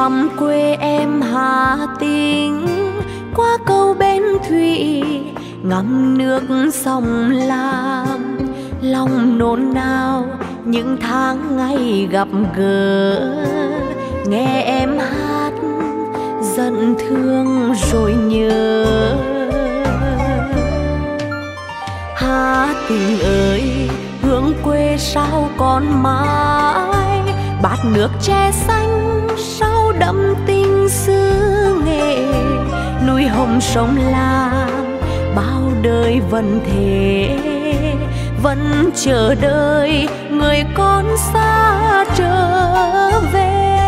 thăm quê em Hà Tĩnh, qua cầu bến thủy ngắm nước sông Lam, lòng nôn nao những tháng ngày gặp gỡ, nghe em hát giận thương rồi nhớ. Hà Tĩnh ơi, hương quê sao còn mãi, bát nước tre xanh sao đậm tình xứ Nghệ, núi hồng sông Lam bao đời vẫn thế, vẫn chờ đợi người con xa trở về.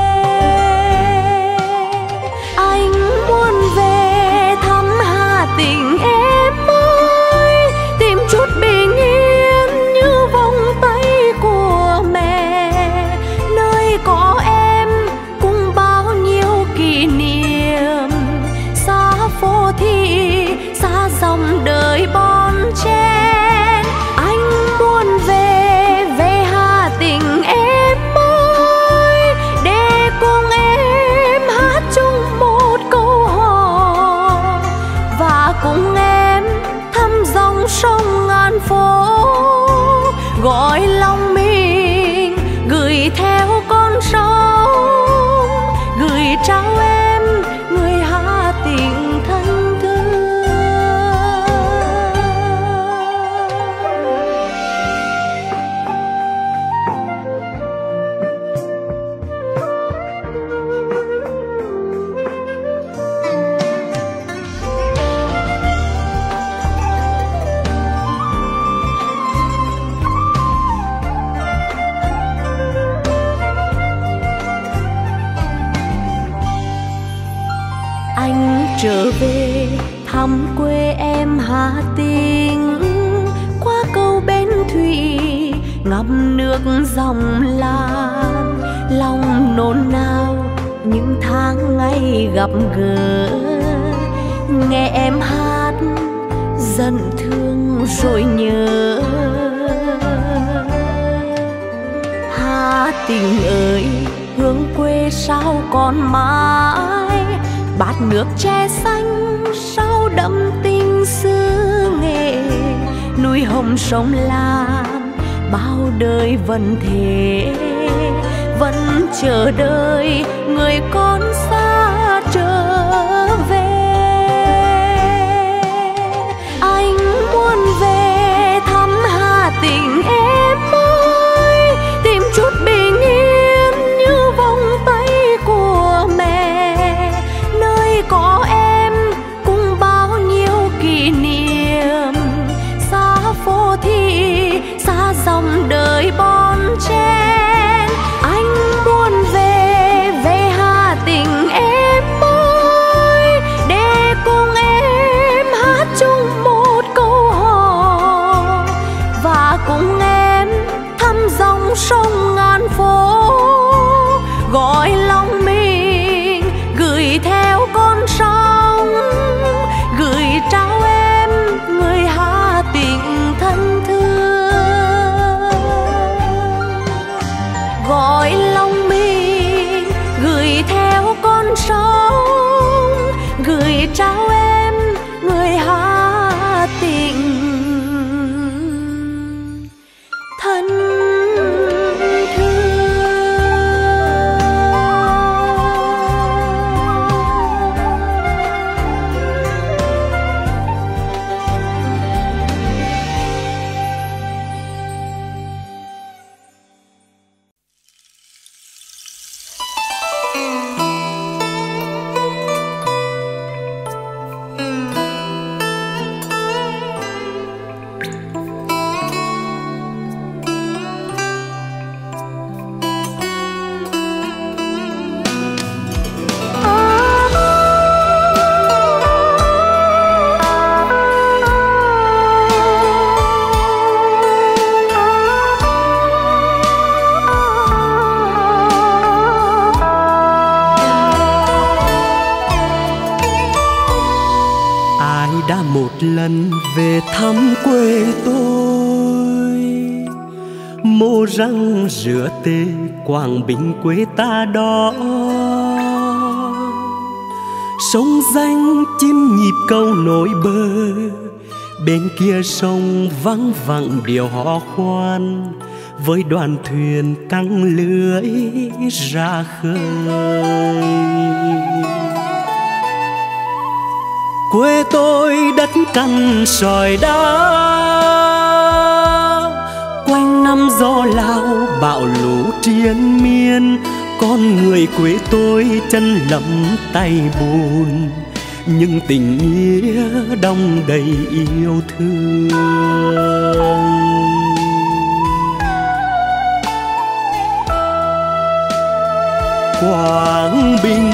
Anh muốn về thăm Hà Tĩnh em ơi, tìm chút bình yên như vòng tay của mẹ, nơi có em cùng bao nhiêu kỷ niệm, xa phố thị xa dòng đời bon chen. Anh muốn về Hà Tĩnh em ơi, để cùng em hát chung một câu hò, và cùng em thăm dòng sông ngàn phố, gọi lòng mình gửi theo con sông, gửi trao em người Hà Tĩnh thân thương. Anh trở về thăm quê em Hà Tĩnh, qua cầu bến thủy ngắm nước dòng Lam, lòng nôn nao những tháng ngày gặp gỡ, nghe em hát giận thương rồi nhớ. Hà Tĩnh ơi, hương quê sao còn mãi, bát nước tre xanh sao đậm tình xứ Nghệ, núi hồng sông Lam bao đời vẫn thế, vẫn chờ đợi người con xa trở về. Anh muốn về thăm Hà Tĩnh em ơi, tìm chút bình yên như vòng tay của mẹ, nơi có em cùng bao nhiêu kỷ niệm, xa phố thị xa dòng đời bon chen. Anh muốn về Hà Tĩnh em ơi, để cùng em hát chung một câu hò, và cùng em thăm dòng sông ngàn phố, gọi lòng mình gửi theo con sông, gửi trao em người Hà Tĩnh thân thương, gọi lòng mình gửi theo con sông, gửi trao em người Hà Tĩnh thân đã một lần về thăm quê tôi, mô răng rửa tê Quảng Bình quê ta đó. sông danh chim nhịp câu nổi bờ, bên kia sông vắng vẳng điệu hò khoan, với đoàn thuyền căng lưới ra khơi. Quê tôi đất cằn sỏi đá, quanh năm gió lao bão lũ triền miên. Con người quê tôi chân lấm tay bùn, nhưng tình nghĩa đong đầy yêu thương. Quảng Bình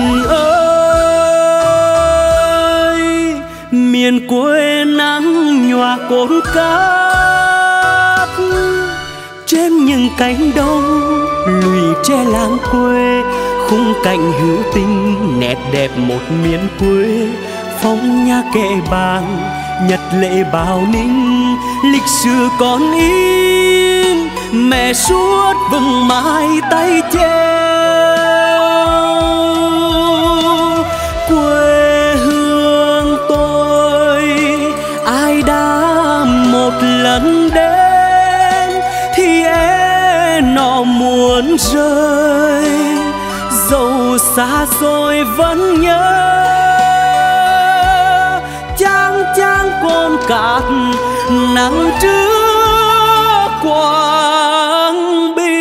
ơi, miền quê nắng nhòa cồn cát, trên những cánh đồng lùi tre làng quê, khung cảnh hữu tình nét đẹp một miền quê. Phong nha kệ bàn nhật lệ Bảo Ninh, lịch sử còn in mẹ suốt vừng mãi tay treo. Quê hương tôi ai đã một lần đến thì nó muốn rơi, dẫu xa xôi vẫn nhớ. Chang chang cồn cát nắng trước Quảng Bình.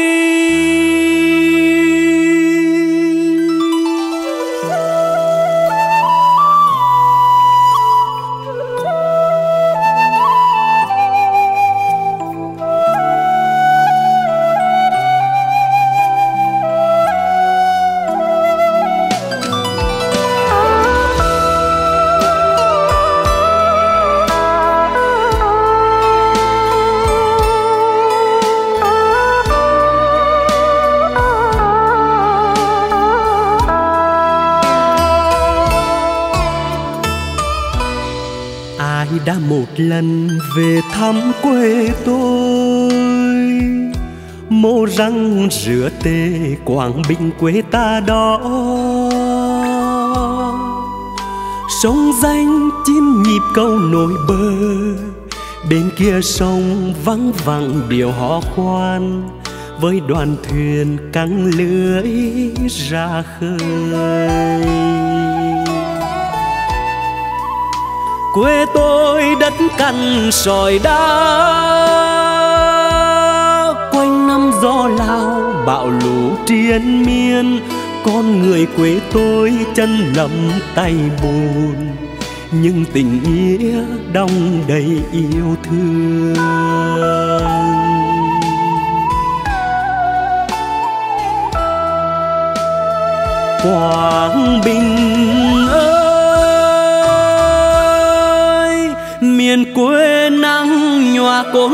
Đã một lần về thăm quê tôi, mô răng rửa tê Quảng Bình quê ta đó. Sông danh chim nhịp câu nổi bờ, bên kia sông vắng vẳng điệu hò khoan, với đoàn thuyền căng lưới ra khơi. Quê tôi đất cằn sỏi đá, quanh năm gió lao bão lũ triền miên. Con người quê tôi chân lấm tay bùn, nhưng tình nghĩa đong đầy yêu thương. Quảng Bình ơi, miền quê nắng nhòa cồn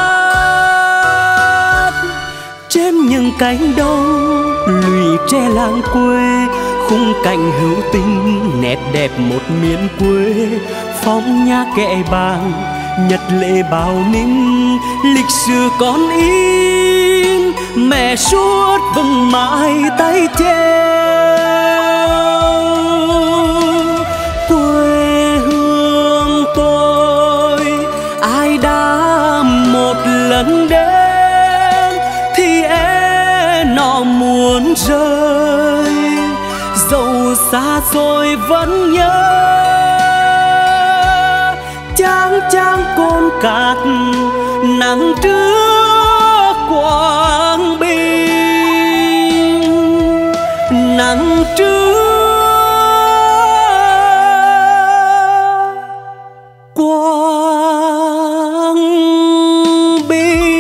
cát, trên những cánh đồng lùi tre làng quê, khung cảnh hữu tình nét đẹp một miền quê. Phong nha kệ bàn nhật lệ Bảo Ninh, lịch sử còn in mẹ suốt vừng mãi tay treo. Quê hương tôi ai đã một lần đến thì nó muốn rơi, dẫu xa xôi vẫn nhớ. Chang chang cồn cát nắng trước Quảng Bình, nắng trước Quảng Bình.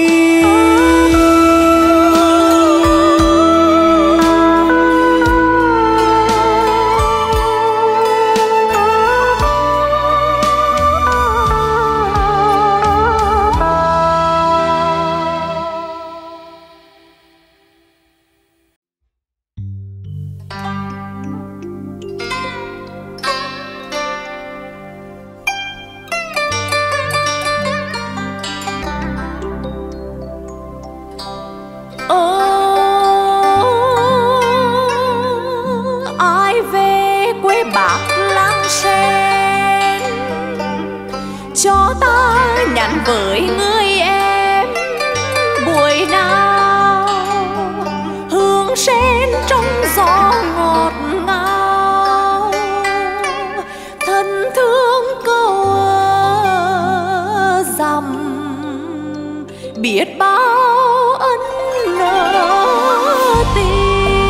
với người em buổi nào hương sen trong gió ngọt ngào, thân thương câu dằm biết bao ân nợ tình.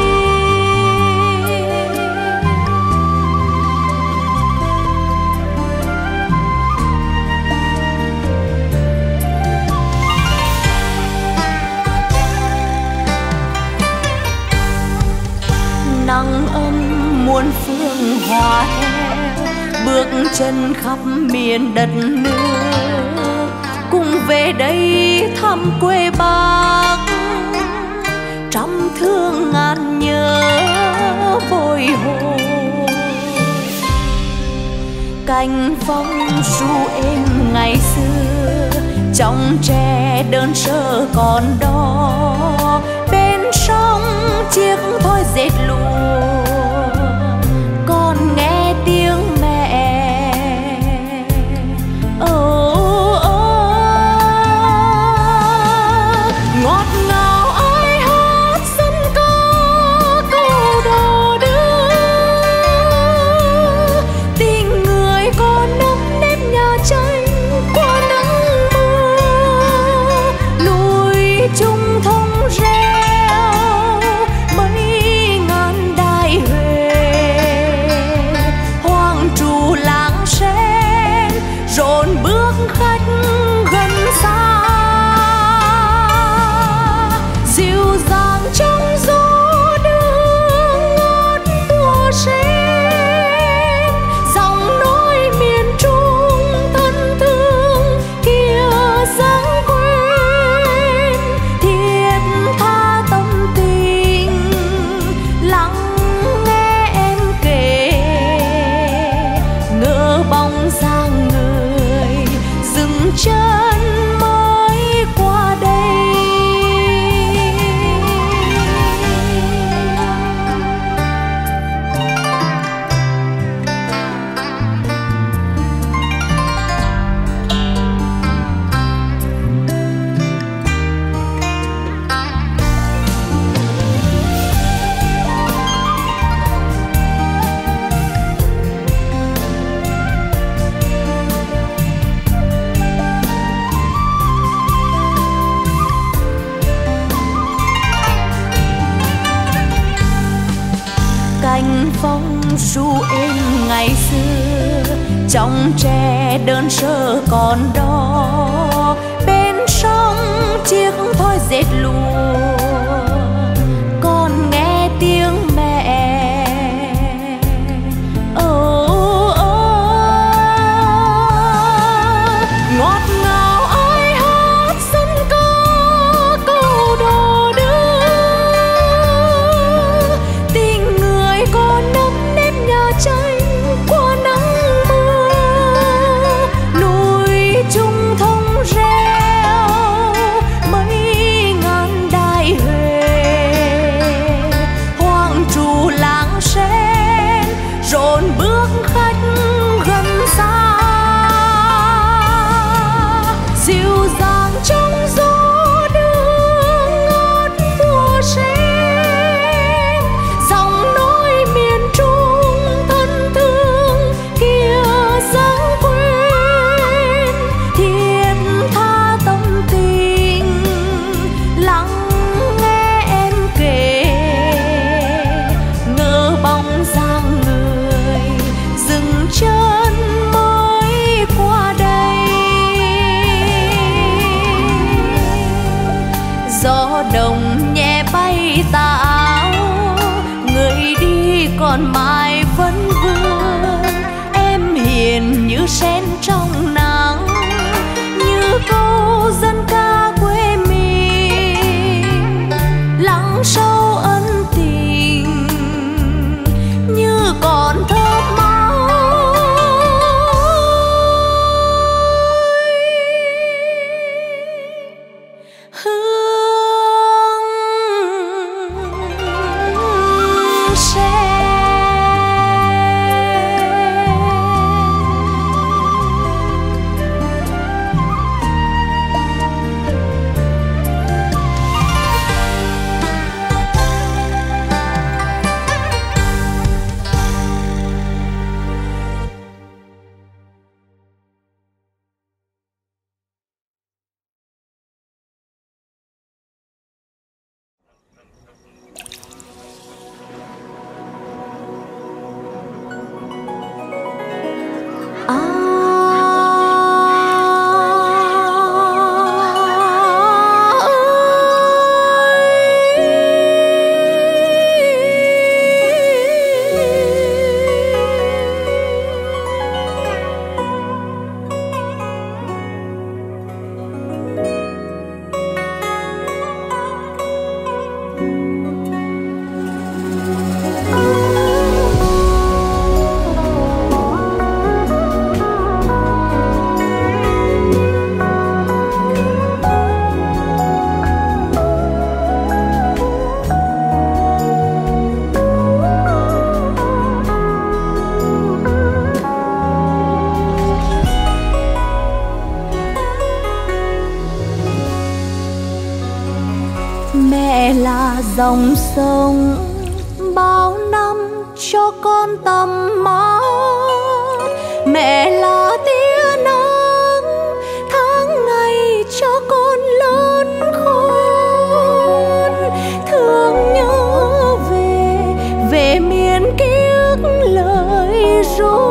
Nắng ấm muôn phương hòa theo bước chân khắp miền đất nước, cùng về đây thăm quê Bác, trăm thương ngàn nhớ bồi hồi. Cành phong ru êm ngày xưa trong tre đơn sơ còn đó, bên sông chiếc thoi dệt lụa còn nghe tiếng mẹ ngọt ngào ai hát dân ca câu đò đưa, tình người còn nấm nếp nhà tranh qua nắng mưa, núi chung thông reo mấy ngàn đại huệ, hoàng trù làng sen rộn bước khách gần xa, dịu dàng trong gió đưa ngát mùa sen, dòng nỗi miền Trung thân thương kia dáng quên, thiết tha tâm tình lắng nghe em kể, ngỡ bóng dáng người dừng chân mới qua đây. Cành phong ru êm ngày xưa trong tre đơn sơ còn đó, bên sông chiếc thoi dệt lụa còn nghe tiếng mẹ ngọt ngào ai hát dân ca câu đò đưa, tình người còn nấm nếp nhà tranh qua nắng mưa, núi chung thông reo mấy ngàn đại huệ, hoàng trù làng sen rộn bước khách gần xa, dịu dàng trong gió đưa ngát mùa sen, dòng nỗi miền Trung thân thương kia dáng quên, thiết tha tâm tình lắng nghe em kể, ngỡ bóng dáng người dừng chân mới qua đây. Gió đồng nhẹ bay tà áo, người đi còn mãi vẫn vương, em hiền như sen trong nắng, như câu dân ca quê mình lắng sâu ân tình như còn thơm máu. Hương sen dòng sông bao năm cho con tầm mắt. Mẹ là tia nắng tháng ngày cho con lớn khôn. Thương nhớ về miền ký ức lời ru,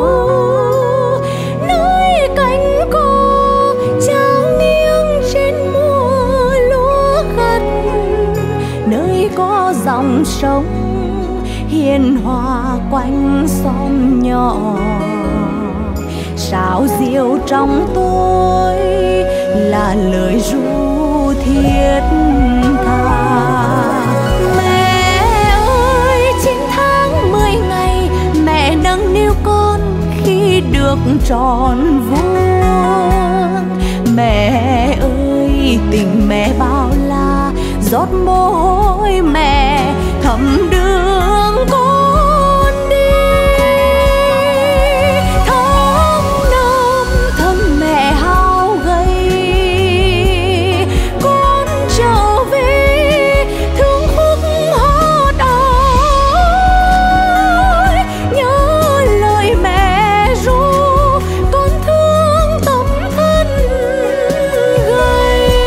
nơi cánh cô trao nghiêng trên mùa lúa gặt, nơi có dòng sông hiền hòa quanh xóm nhỏ. Sao diệu trong tôi là lời ru thiết tha. Mẹ ơi 9 tháng 10 ngày mẹ nâng niu con khi được tròn vuông. Mẹ ơi tình mẹ bao la, giọt mồ hôi mẹ thấm đường con đi. Tháng năm thân mẹ hao gầy, con trở về thương khúc hát ái. Nhớ lời mẹ ru, con thương tấm thân gầy.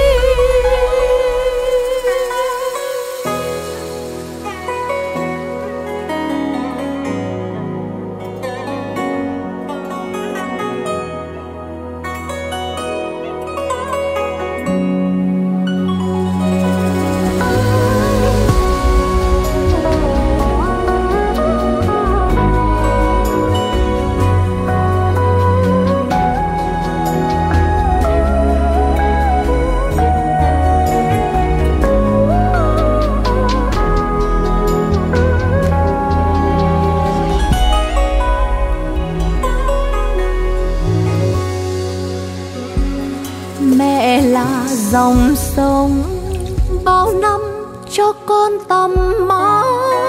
Mẹ là dòng sông bao năm cho con tầm mắt.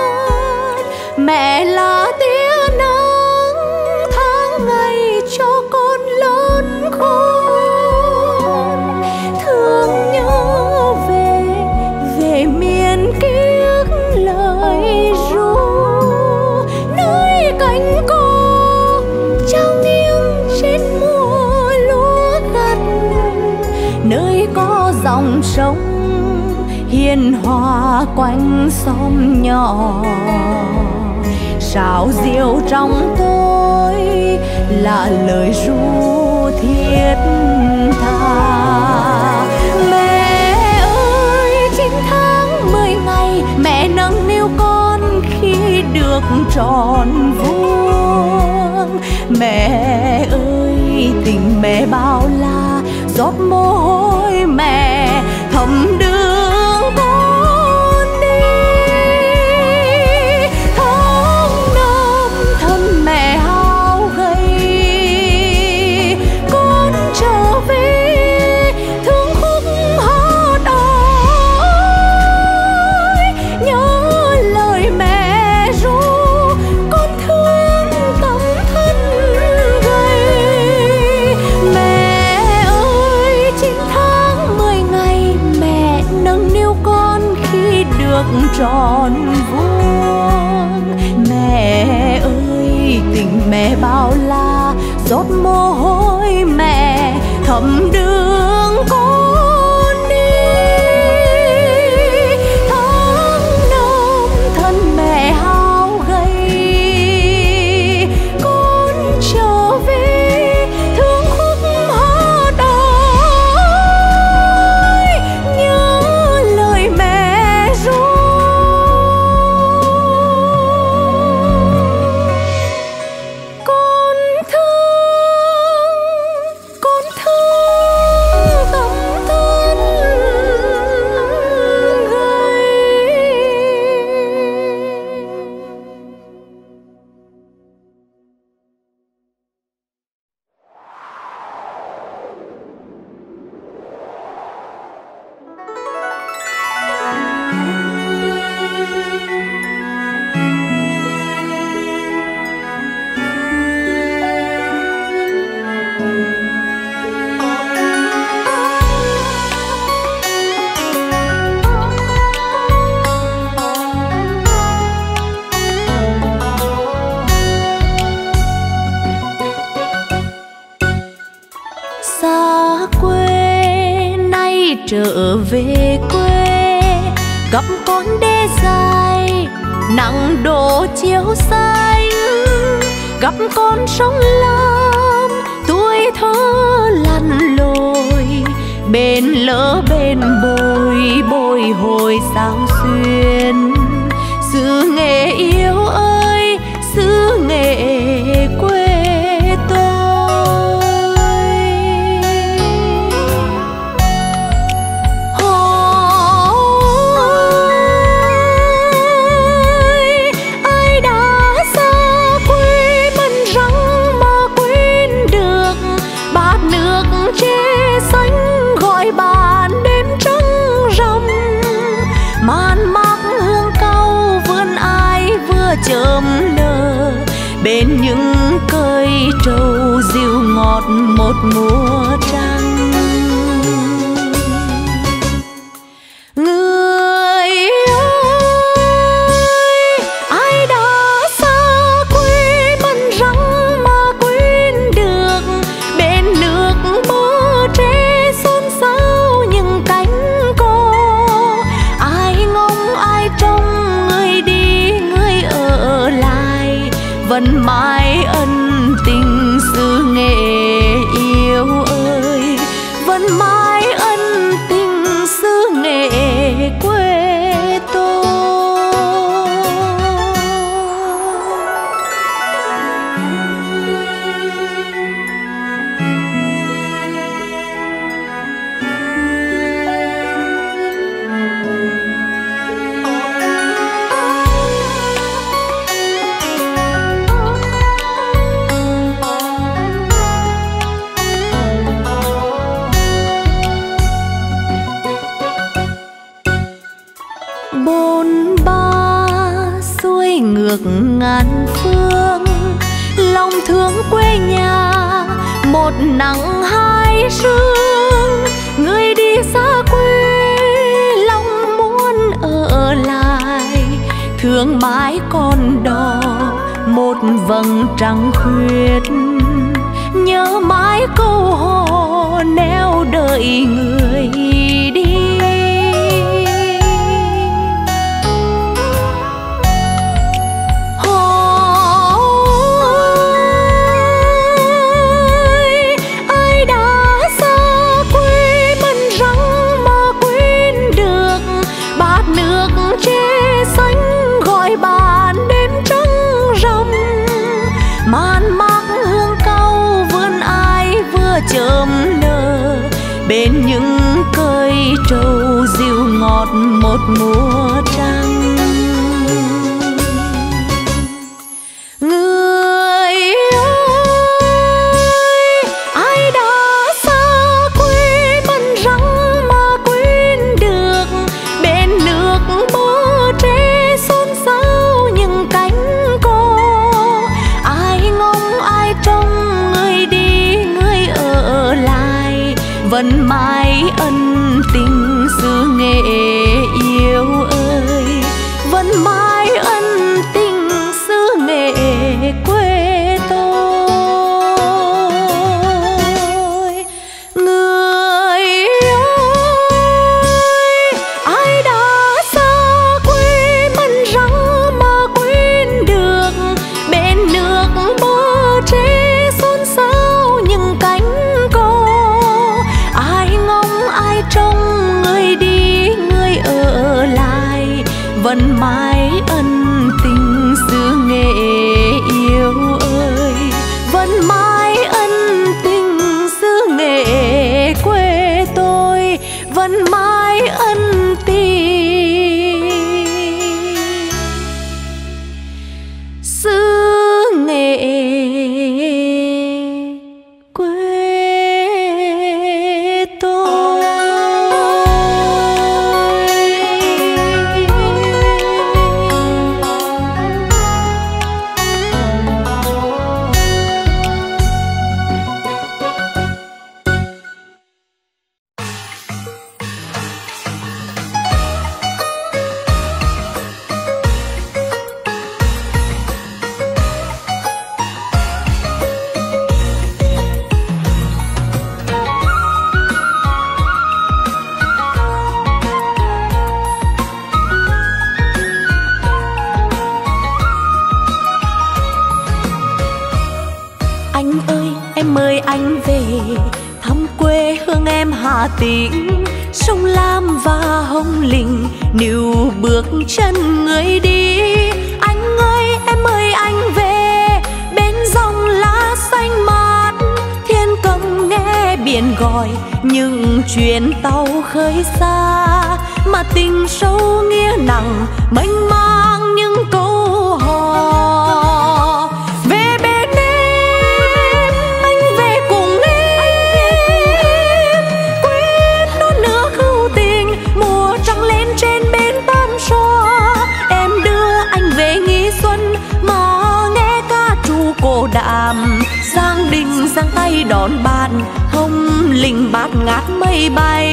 Mẹ là tia nắng tháng ngày cho con lớn khôn. Thương nhớ về miền ký ức lời ru, nơi cánh cô trao nghiêng trên mùa lúa gặt, nơi có dòng sông hiền hòa quanh xóm nhỏ. Sao diệu trong tôi là lời ru thiết tha. Mẹ ơi 9 tháng 10 ngày mẹ nâng niu con khi được tròn vuông. Mẹ ơi tình mẹ bao la, giọt mồ hôi mẹ thấm đường con đi. Tháng năm thân mẹ hao gầy, con trở về thương khúc hát ái. Nhớ lời mẹ ru, con thương tấm thân gầy. Mẹ ơi 9 tháng 10 ngày mẹ nâng niu con khi được tròn vuông. Mẹ ơi tình mẹ bao la, giọt mồ hôi mẹ thấm đường con đi. Tháng năm thân mẹ hao gầy, con trở về thương khúc hát ái. Nhớ lời mẹ ru, con thương quê, nay trở về quê, gặp con đê dài nắng đổ chiếu xanh, gặp con sông Lam tuổi thơ lặn lội, bên lỡ bên bồi bồi hồi sao xuyên. Xứ Nghệ yêu ơi, xứ Nghệ quê tôi. Ôi, ai đã xa quê mình răng mà quên được bát nước tre xanh gọi bạn đêm trăng rằm. Man mác hương cau vườn ai vừa chớm nở, bên những cây trầu dịu ngọt một mùa trăng. Người ơi, ai đã xa quê mình răng mà quên được bên nước bờ tre xôn xao những cánh cò. Ai ngóng ai trông người đi người ở lại, vẫn mãi ân tình xứ Nghệ yêu ơi, vẫn mãi ân tình xứ Nghệ quê tôi. Bôn ba xuôi ngược ngàn phương, lòng thương quê nhà một nắng hai sương. Người đi xa quê lòng muốn ở lại, thương mãi con đò một vầng trăng khuyết. Nhớ mãi câu hò neo đợi người đi. Chớm nở bên những cây trầu dịu ngọt một mùa trăng. Người ơi, ai đã xa quê mình răng mà quên được bên nước bờ tre xôn xao những cánh cò. Ai ngóng ai trông người đi người ở lại, vẫn mãi ân tình xứ Nghệ yêu ơi, vẫn mãi ân tình xứ Nghệ quê tôi. Người ơi, ai đã xa quê mình răng mà quên được bên nước bờ tre xôn xao những cánh cò. Ai ngóng ai trông người đi người Anh ơi em mời anh về thăm quê hương em Hà Tĩnh, sông Lam và Hồng Lĩnh níu bước chân người đi. Anh ơi em mời anh về bên dòng lá xanh mát, thiên cầm nghe biển gọi những chuyến tàu khơi xa, mà tình sâu nghĩa nặng mênh mang những câu hò. Về bên em, anh về cùng em, quên non nước hữu tình, mùa trăng lên trên bên tam xoa. Em đưa anh về Nghi Xuân mà nghe ca trù cổ đạm, Giang Đình giang tay đón bạn, Hồng Lĩnh bát ngát mây bay.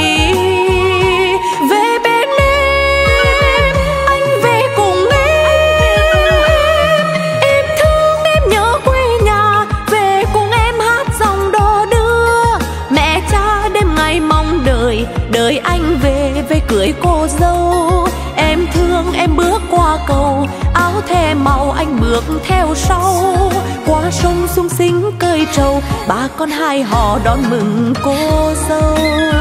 Về bên em, anh về cùng em thương em nhớ quê nhà, về cùng em hát dòng đò đưa. Mẹ cha đêm ngày mong đợi, đợi anh về về cưới cô dâu. Em thương em bước qua cầu, áo thề màu anh bước theo sau. Qua sông Sung Sính cơi trầu, ba con hai họ đón mừng cô dâu.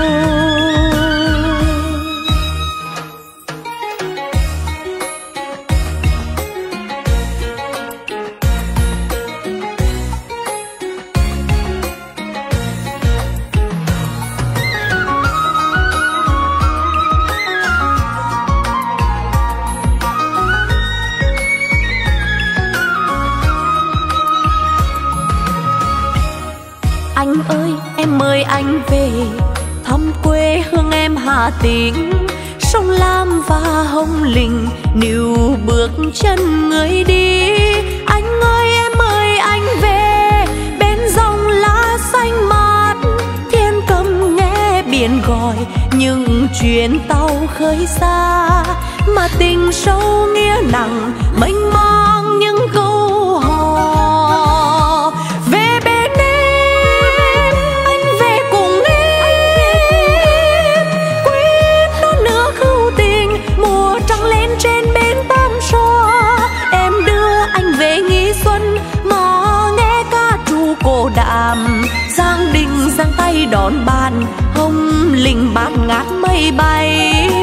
Anh ơi em mời anh về thăm quê hương em Hà Tĩnh, sông Lam và Hồng Lĩnh níu bước chân người đi. Anh ơi em mời anh về bên dòng lá xanh mát, thiên cầm nghe biển gọi những chuyến tàu khơi xa, mà tình sâu nghĩa nặng mênh mang những câu hò. Về bên em, anh về cùng em, quên non nước hữu tình, mùa trăng lên trên bên tam xoa. Em đưa anh về Nghi Xuân mà nghe ca trù cổ đạm, Giang Đình giang tay đón bạn, Hồng Lĩnh bát ngát mây bay.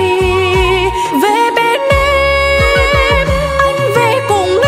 Về bên em, anh về cùng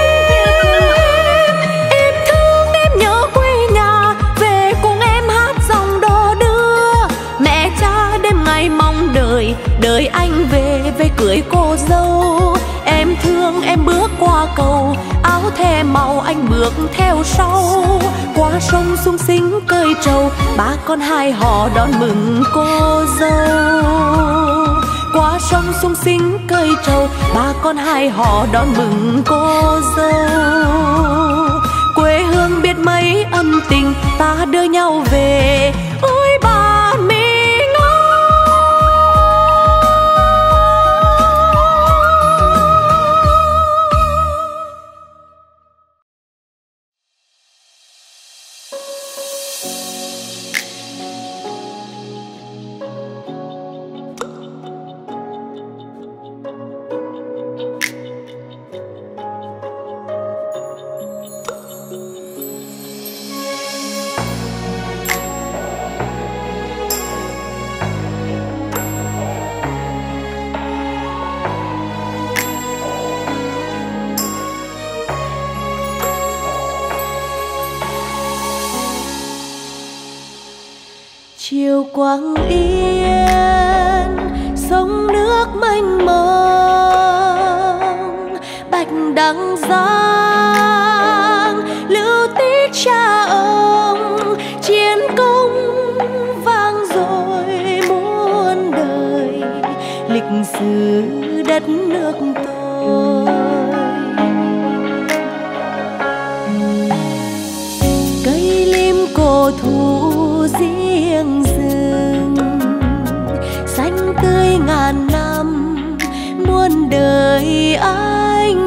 em thương em nhớ quê nhà, về cùng em hát dòng đò đưa. Mẹ cha đêm ngày mong đợi, đợi anh về về cưới cô dâu. Em thương em bước qua cầu, áo thề màu anh bước theo sau. Qua sông Sung Sính cơi trầu, ba con hai họ đón mừng cô dâu. Qua sông Sung Sính cơi trầu, ba con hai họ đón mừng cô dâu. Quê hương biết mấy ân tình, ta đưa nhau về ôi bạn mình. Chiều Quang Yên, sông nước mênh mông, bạch đằng giang lưu tích cha ông. Chiến công vang dội muôn đời, lịch sử đất nước tôi. Cây lim cổ thụ riêng rừng, xanh tươi ngàn năm muôn đời anh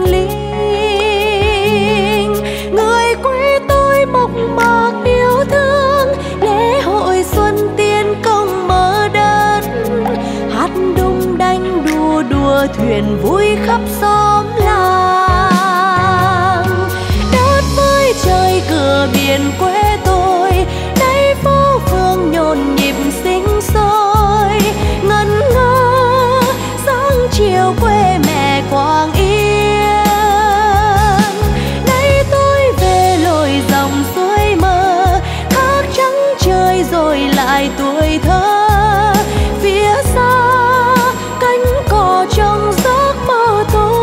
linh. Người quê tôi mộc mạc yêu thương, lễ hội xuân tiên công mở đất. Hát đung đanh đua đua thuyền vui khắp xóm làng. Đất với trời cửa cửa biển quê tôi, nay phố phường nhộn nhịp sinh sôi, ngẩn ngơ sáng chiều quê mẹ Quảng Yên. Nay tôi về lội dòng suối mơ, thác trắng trời rồi lại tuổi thơ. Phía xa cánh cò trong giấc mơ tôi.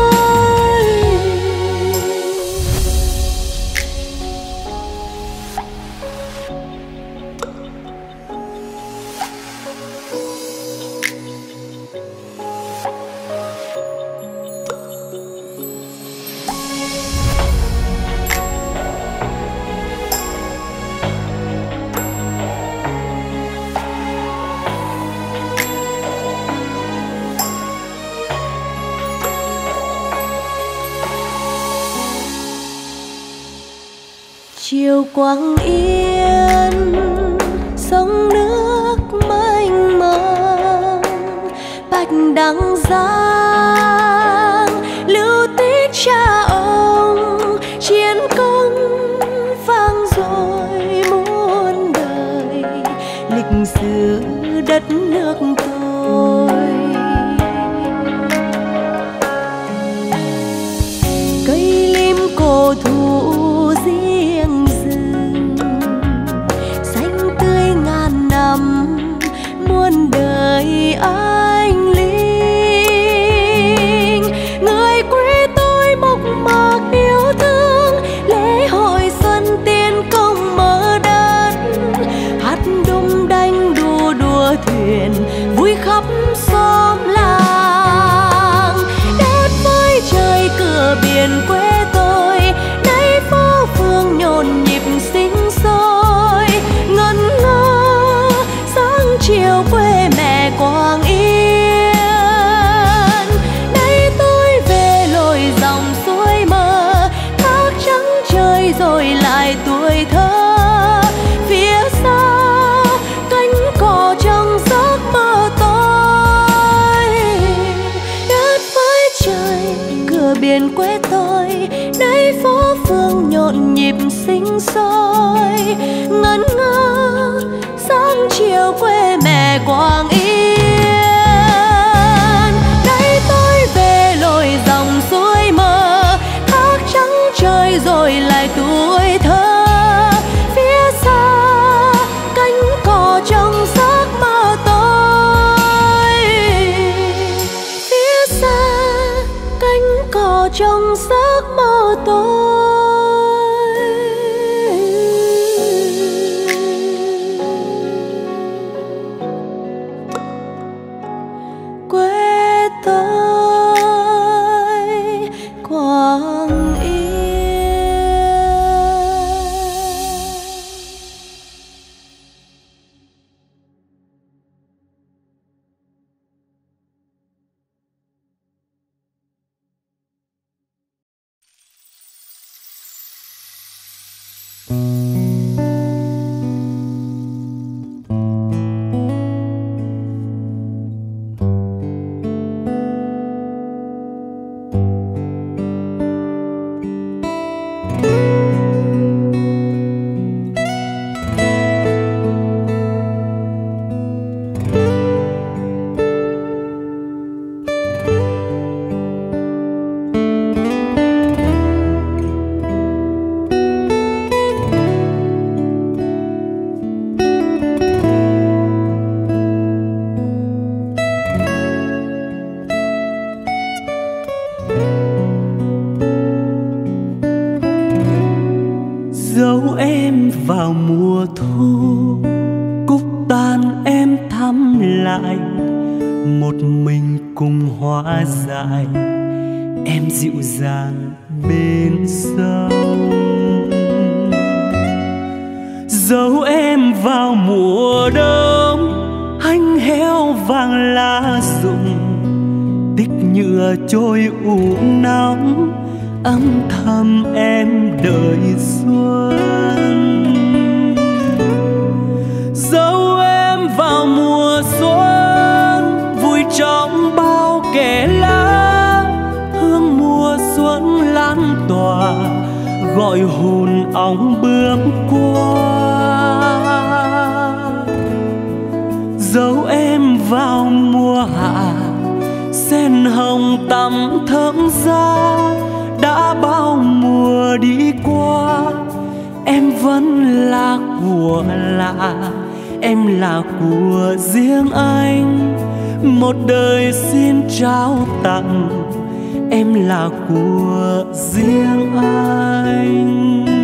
Chiều Quảng Yên, sông nước mênh mông, bạch đằng giang lưu tích cha ông, chiến công vang dội muôn đời, lịch sử đất nước tôi. Cây lim cổ thụ riêng rừng, xanh tươi ngàn năm muôn đời anh linh. Người quê tôi mộc mạc yêu thương, lễ hội xuân tiên công mở đất, hát đung đanh đua đua thuyền vui khắp xóm làng. Đất với trời cửa biển quê tôi, nay phố phường nhộn nhịp sinh sôi, ngẩn ngơ sáng chiều quê mẹ Quảng Yên. Nay tôi về lội dòng suối mơ, thác trắng trời rồi lại tuổi thơ. Phía xa cánh cò trong giấc mơ tôi. Đất với trời cửa biển quê tôi, nay phố phường nhộn nhịp sinh sôi, ngẩn ngơ sáng chiều quê mẹ Quảng Yên. Nay tôi về lội dòng suối mơ, thác trắng trời rồi lại tuổi thơ. Phía xa cánh cò trong giấc mơ tôi. Phía xa cánh cò trong giấc mơ tôi. Quê tôi Quảng Yên. Dẫu em vào mùa thu, cúc tan em thăm lại, một mình cùng hoa dại, em dịu dàng bên sông. Dẫu em vào mùa đông, hanh héo vàng lá rụng, tích nhựa trôi ủ nóng, âm thầm em đợi xuân. Dẫu em vào mùa xuân, vui trong bao kẽ lá, hương mùa xuân lan tỏa, gõ gọi hồn ong bướm qua. Dấu em vào mùa hạ, sen hồng tắm thơm ra. Đã bao mùa đi qua, em vẫn là của lạ, em là của riêng anh. Một đời xin trao tặng, em là của riêng anh.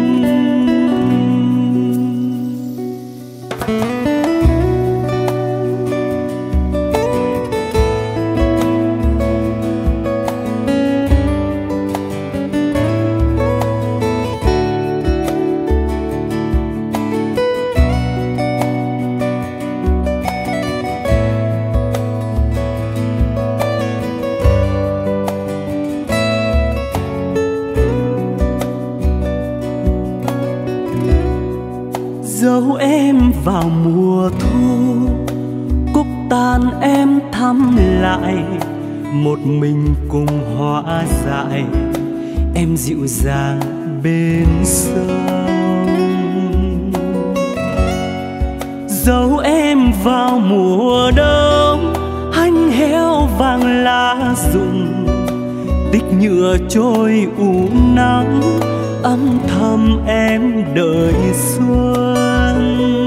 Dấu em vào mùa thu, cúc tàn em thăm lại. Một mình cùng hoa dại, em dịu dàng bên sông. Dấu em vào mùa đông, hanh héo vàng lá rụng. Tích nhựa trôi u nắng, âm thầm em đợi xuân.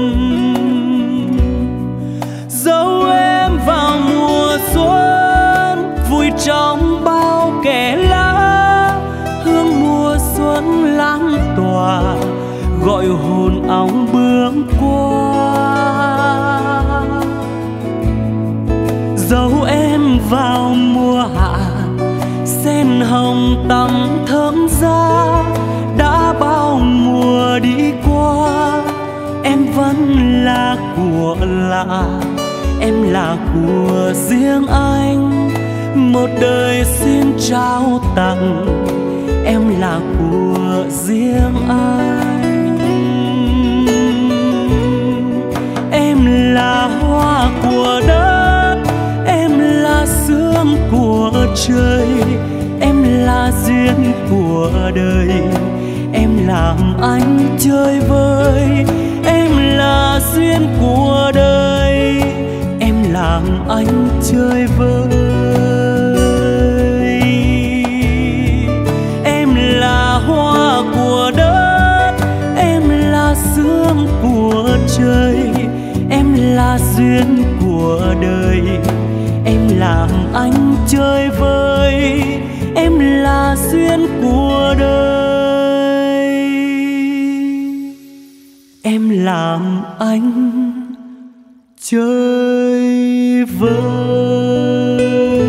Dấu em vào mùa xuân, vui trong bao kẽ lá. Hương mùa xuân lan tỏa, gọi hồn ong bướm qua. Dấu em vào mùa hạ, sen hồng tắm thơm ra. Đã bao mùa đi qua, em vẫn là của lạ, em là của riêng anh. Một đời xin trao tặng, em là của riêng anh. Em là hoa của đất, em là sương của trời. Em là duyên của đời, em làm anh chơi vơi. Em là duyên của đời, em làm anh chơi vơi. Em là hoa của đất, em là sương của trời. Em là duyên của đời, em làm anh chơi vơi. Em là duyên của đời, em làm anh chơi vơi.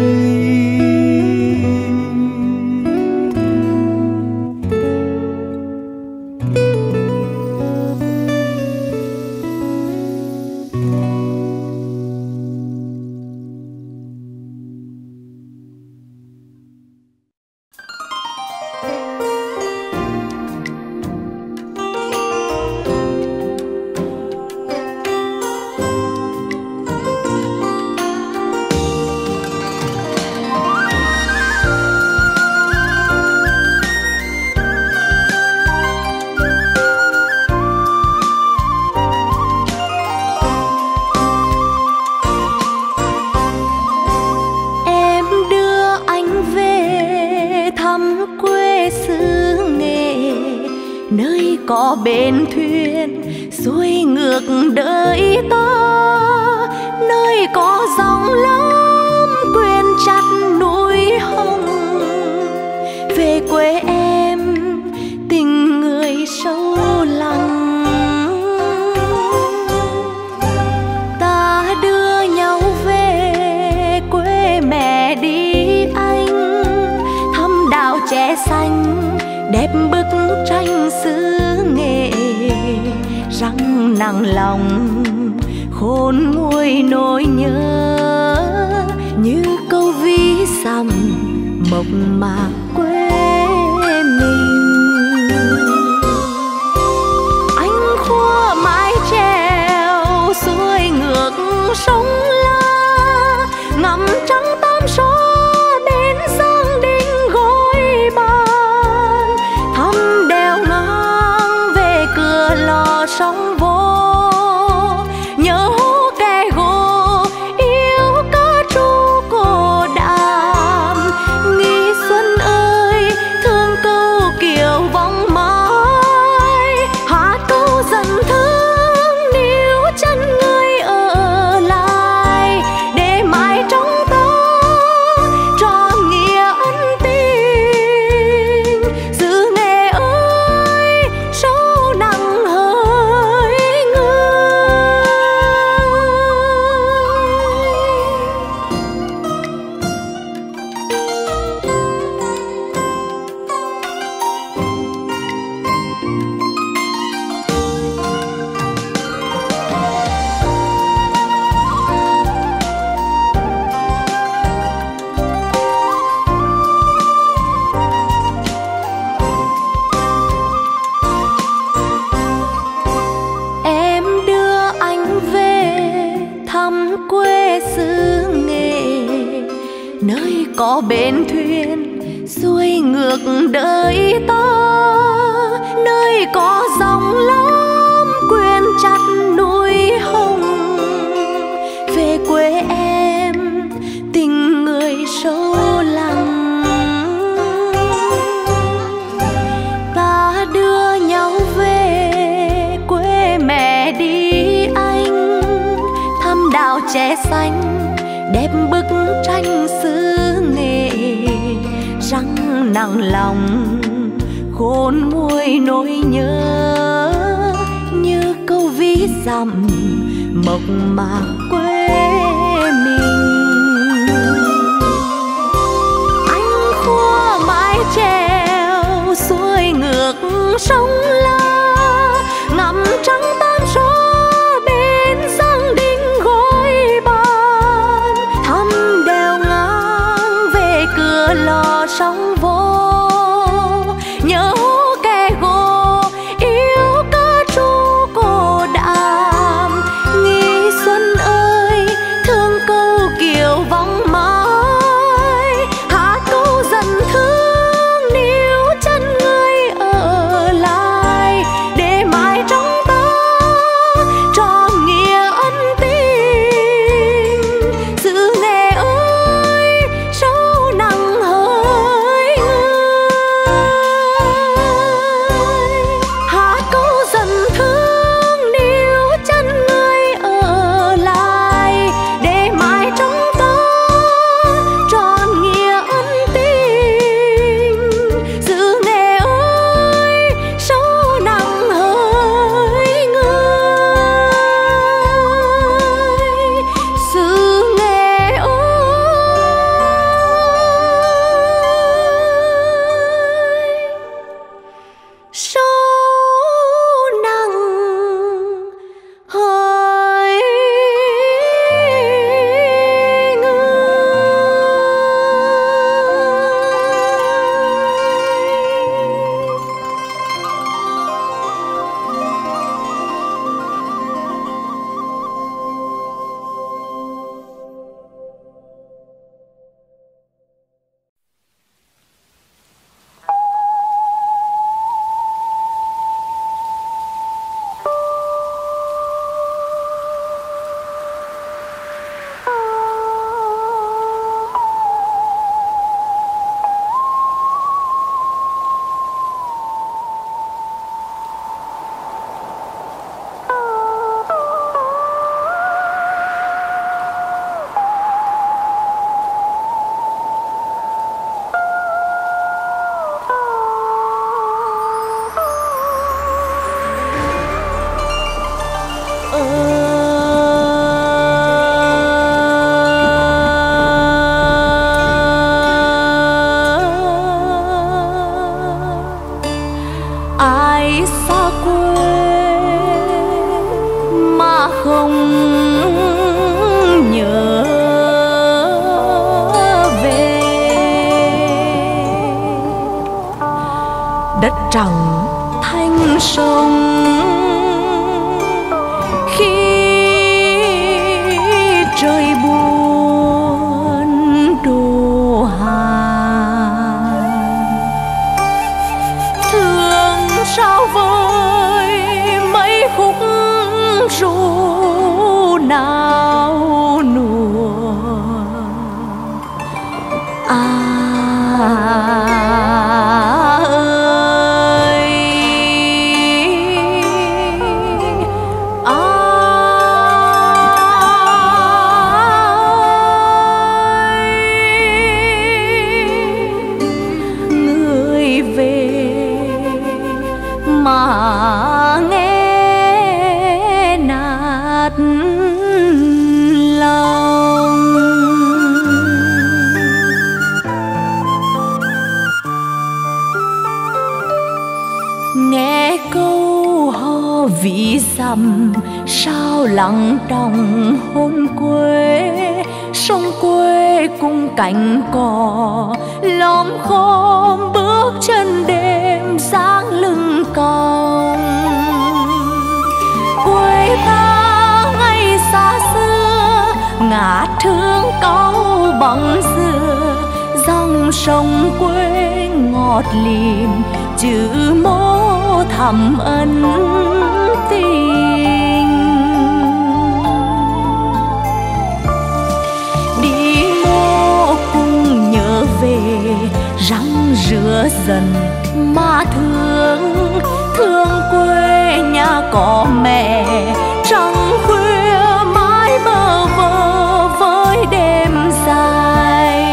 Có bên thuyền xuôi ngược đời ta, nơi có dòng lắm quên chặt núi hồng. Về quê em tình người sâu lắng, ta đưa nhau về quê mẹ đi anh. Thăm đảo trẻ xanh đẹp bức tranh xứ nghệ, răng nặng lòng khôn nguôi nỗi nhớ. Như câu ví dặm mộc mạc quê mình. Anh khua mái chèo xuôi ngược sông La, ngắm trăng tam số bên giang đình gối bàn. Thăm đèo ngã có bến thuyền xuôi ngược đời ta, nơi có dòng lắm quyện chặt núi hồng. Về quê em tình người sâu lắng, ta đưa nhau về quê mẹ đi anh, thăm đảo trẻ xanh đẹp bức tranh xứ Nghệ. Răng nặng lòng khôn nguôi nỗi nhớ, như câu ví dặm mộc mạc quê mình. Anh khua mái chèo xuôi ngược sông La, ngắm trăng tam số bên giang đinh gối bàn, thăm đèo ngang về cửa lò sóng vô, nhớ kẻ gồ yêu ca trù cổ đàm. Nghi xuân ơi thương câu kiều vắng mãi, hát câu dần thương níu chân người ở lại, để mãi trong ta tròn nghĩa ân tình. Xứ Nghệ ơi sâu nặng hỡi người, hát câu dần thương níu chân người ở lại, để mãi trong ta tròn nghĩa ân tình. Xứ Nghệ ơi sâu nặng hỡi người, xứ Nghệ ơi sâu nặng hỡi ai xa quê mà không nhớ về. Đất trắng thanh sông khi trời buồn đổ hàng, thương sao với mấy khúc ru nào nuột. Người về mà nghe nạt lòng. Nghe câu hò ví dặm sao lặng trong hồn quê, sông quê cùng cánh cỏ lom khom bước chân đêm dáng lưng còng. Quê ta ngày xa xưa ngát thương câu bóng xưa, dòng sông quê ngọt lìm, chữ mô thầm ân tình. Đi mô cùng nhớ về răng rửa dần mà thương, thương quê nhà có mẹ trăng khuya mãi bơ vơ với đêm dài.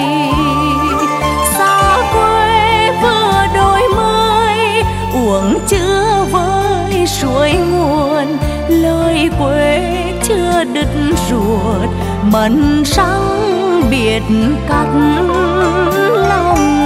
Xa quê vừa đôi mươi uống chưa với suối nguồn, lời quê chưa đứt ruột mần trăng biệt cắt lòng.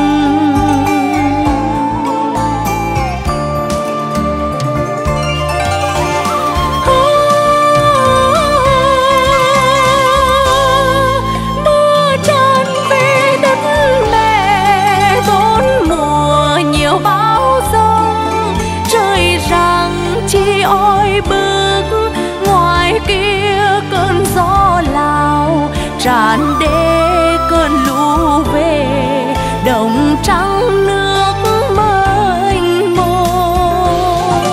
Chi ôi bước ngoài kia cơn gió Lào tràn đê cơn lũ về, đồng trắng nước mênh mông.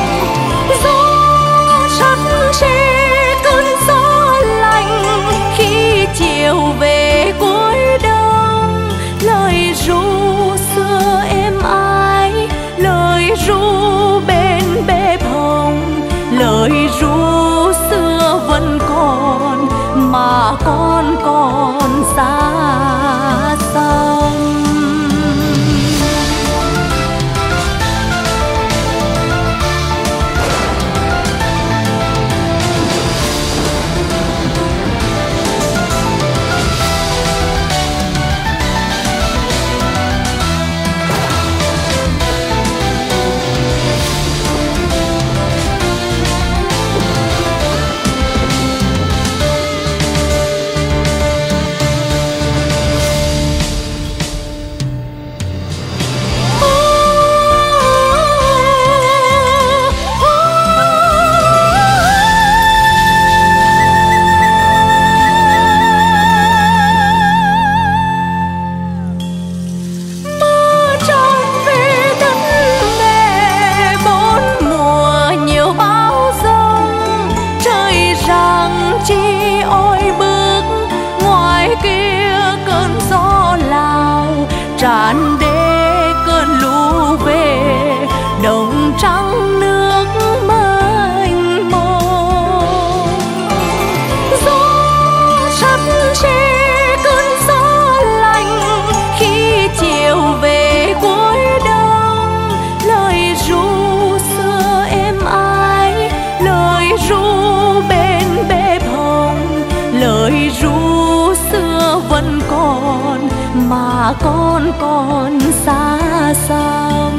Gió sắt che cơn gió lạnh khi chiều về cuối đông, lời ru xưa êm ái, lời ru bên bếp hồng, lời ru xưa vẫn còn mà con còn xa xăm. Tràn đê cơn lũ về, đồng trắng nước mênh mông. Gió sắt che cơn gió lạnh khi chiều về cuối đông, lời ru xưa êm ái, lời ru bên bếp hồng, lời ru xưa vẫn còn mà con còn xa xăm.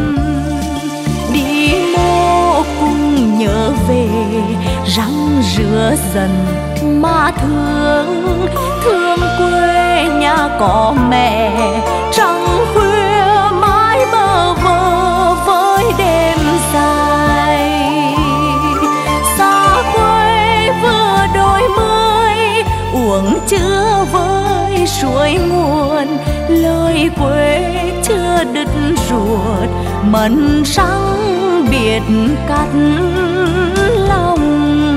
Đi mô cùng nhớ về răng rửa dần mà thương, thương quê nhà có mẹ trăng khuya mãi bơ vơ với đêm dài. Xa quê vừa đôi mươi uống chưa với suối nguồn, lời quê chưa đứt ruột mần trăng biệt cắt lòng.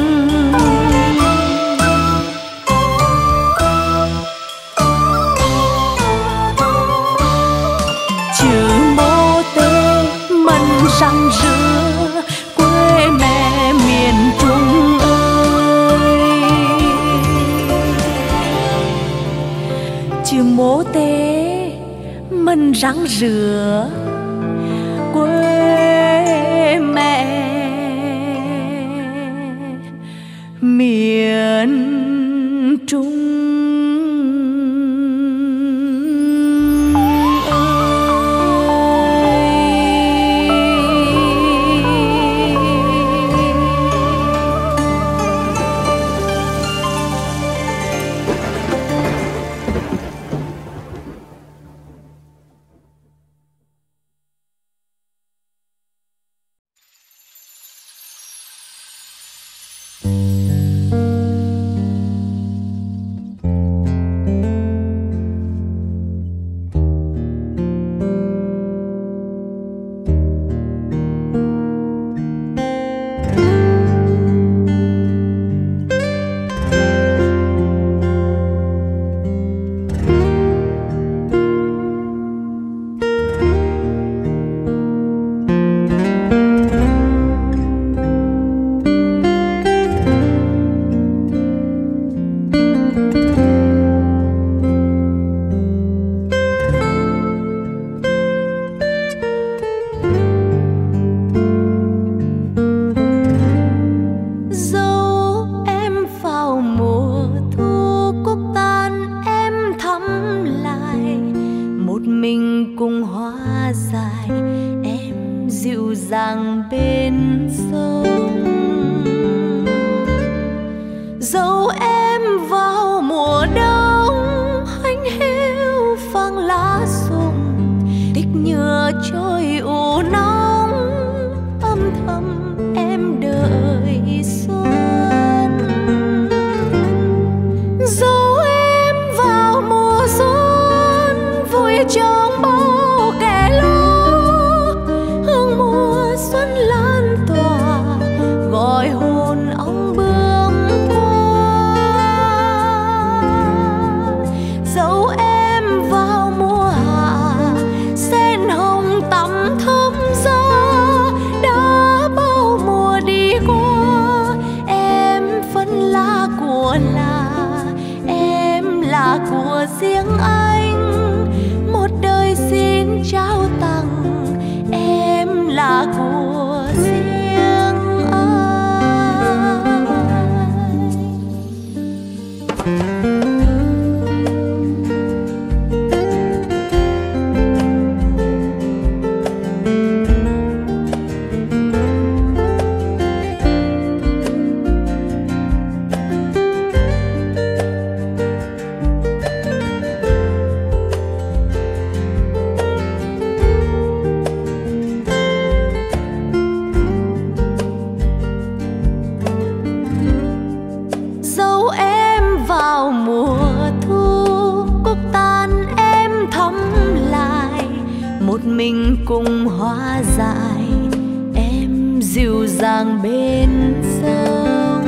Chữ mô tê mần răng rưa quê mẹ miền Trung ơi. Chữ mô tê mần răng rửa quê mẹ miền Trung. mình cùng hóa giải, em dịu dàng bên sông.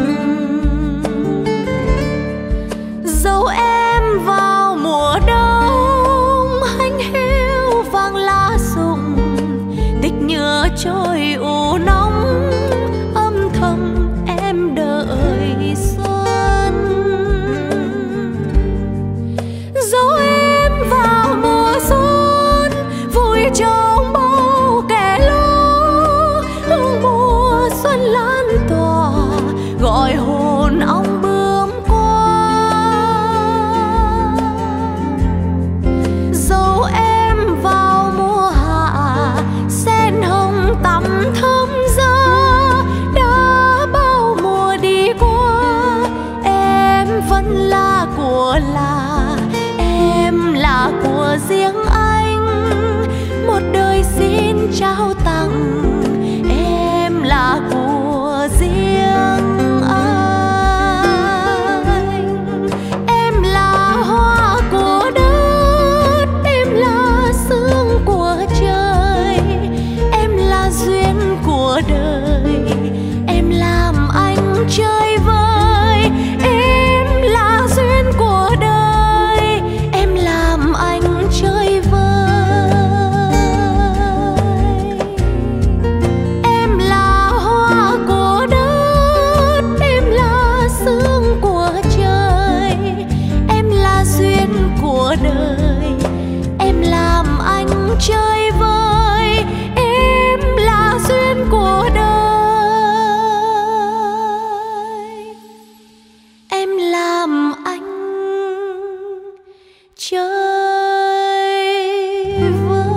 Dẫu em vào mùa đông, hanh hiu vàng lá rụng, tích nhựa trôi u nóng, âm thầm em đợi xuân. Dẫu em vào mùa xuân, vui trong bao kẻ lúa, hương mùa xuân lan tỏa gọi hồn ong bướm qua. Dẫu em vào mùa hạ, sen hồng tắm thơm giá, đã bao mùa đi qua, em vẫn là của em là của riêng anh, một đời xin trao tặng, em là của riêng anh. Em là hoa của đất, em là sương của trời, em là duyên của đời, em làm anh chơi vơi. Em là duyên của đời, em làm anh chơi vơi. Em là hoa của đất, em là sương của trời, em là duyên của đời, em làm anh chơi vơi. Em là duyên của đời, em làm anh chơi vơi.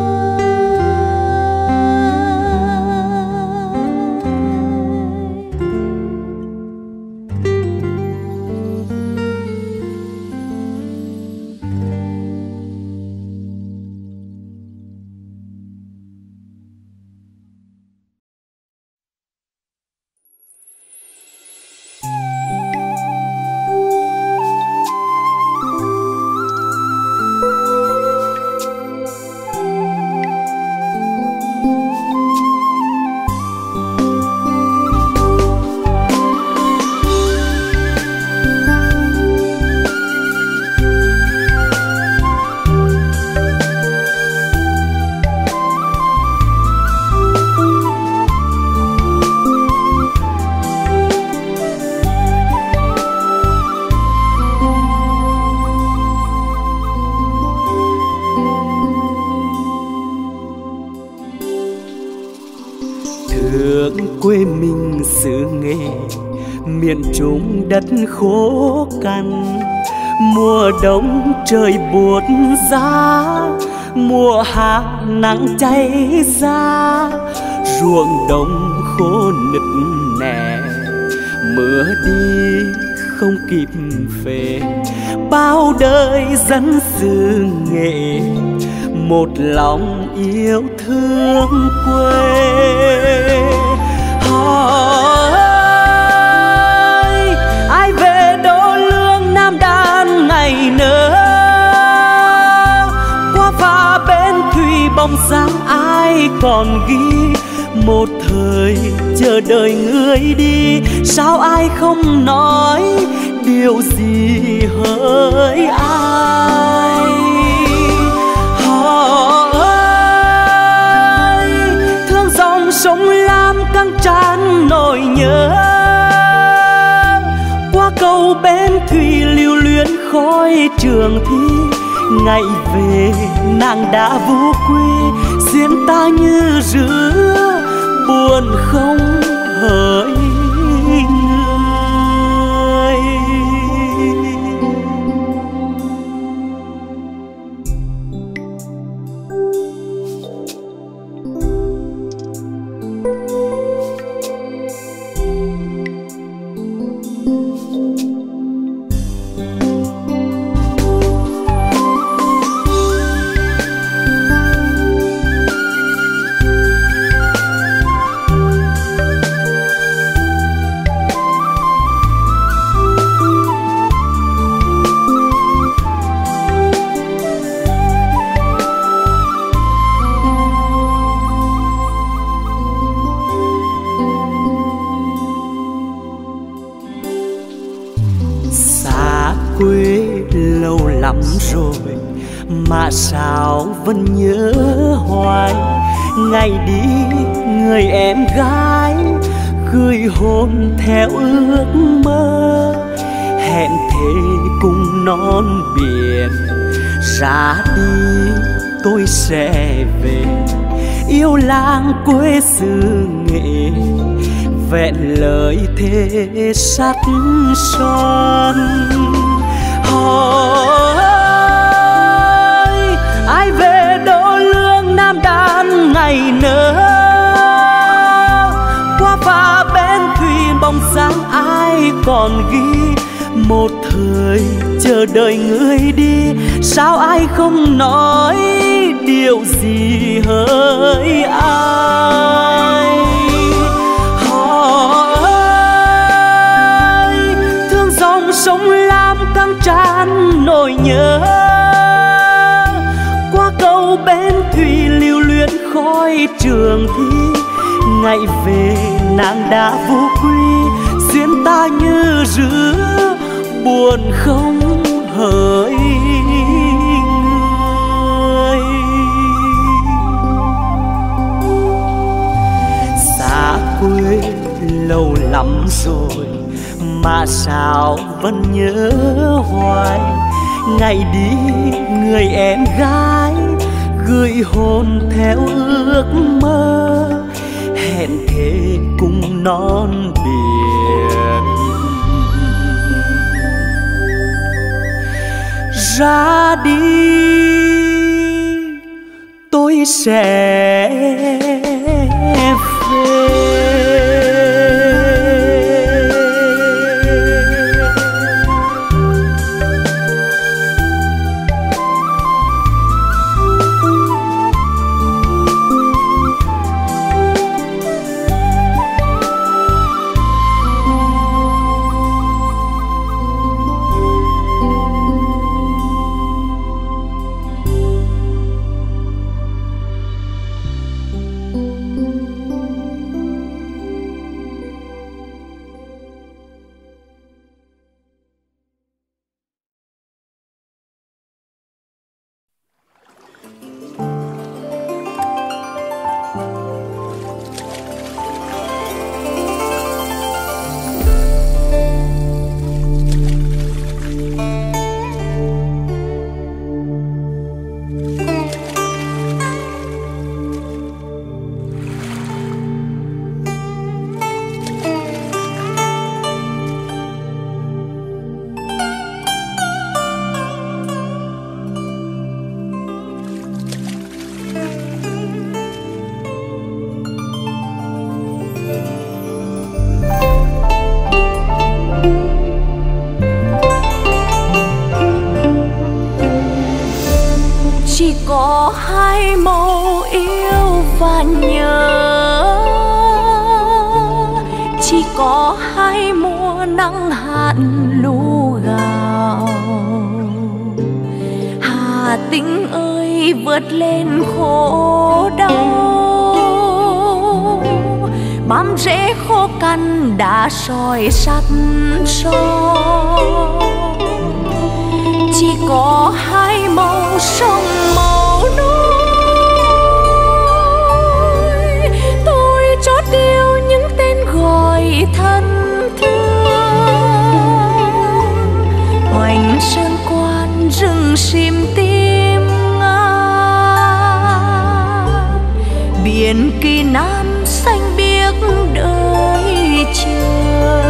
Thương quê mình xứ Nghệ, miền Trung đất khô cằn. Mùa đông trời buốt giá, mùa hạ nắng cháy ra, ruộng đồng khô nứt nẻ. Mưa đi không kịp về, bao đời dân xứ Nghệ một lòng yêu thương quê. Hỏi ai về đô lương Nam Đan ngày nỡ, qua phà bên thủy bóng dáng ai còn ghi. Một thời chờ đợi người đi, sao ai không nói điều gì hỡi ai. Hỏi thương dòng sông Lam căng tràn nỗi nhớ, qua cầu bên thủy lưu luyến khói trường thi. Ngày về nàng đã vô quê, duyên ta như rứa buồn không hỡi người. quê lâu lắm rồi mà sao vẫn nhớ hoài. Ngày đi người em gái gửi hôn theo ước mơ, hẹn thề cùng non biển. Ra đi tôi sẽ về yêu làng quê xứ Nghệ, vẹn lời thề sắt son. Hỏi ai về đô lương Nam Đan ngày nỡ, qua phà bên thuyền bóng dáng ai còn ghi. Một thời chờ đợi người đi, sao ai không nói điều gì hỡi ai. Hỏi thương dòng sông Lam căng tràn nỗi nhớ, qua cầu bên thủy lưu luyến khói trường thi. Ngày về nàng đã vô quy, duyên ta như rứa buồn không hỡi người. Xa quê lâu lắm rồi mà sao vẫn nhớ hoài. Ngày đi người em gái gửi hôn theo ước mơ, hẹn thề cùng non biển. Ra đi tôi sẽ về. Chỉ có hai màu yêu và nhớ, chỉ có hai mùa nắng hạn lũ gạo. Hà Tĩnh ơi vượt lên khổ đau, bám rễ khô cằn đã sỏi sắt son. Chỉ có hai màu sông màu núi, tôi chót yêu những tên gọi thân thương. Hoành sơn quan rừng sim tim ngát, biển Kỳ Nam xanh biếc đợi chờ.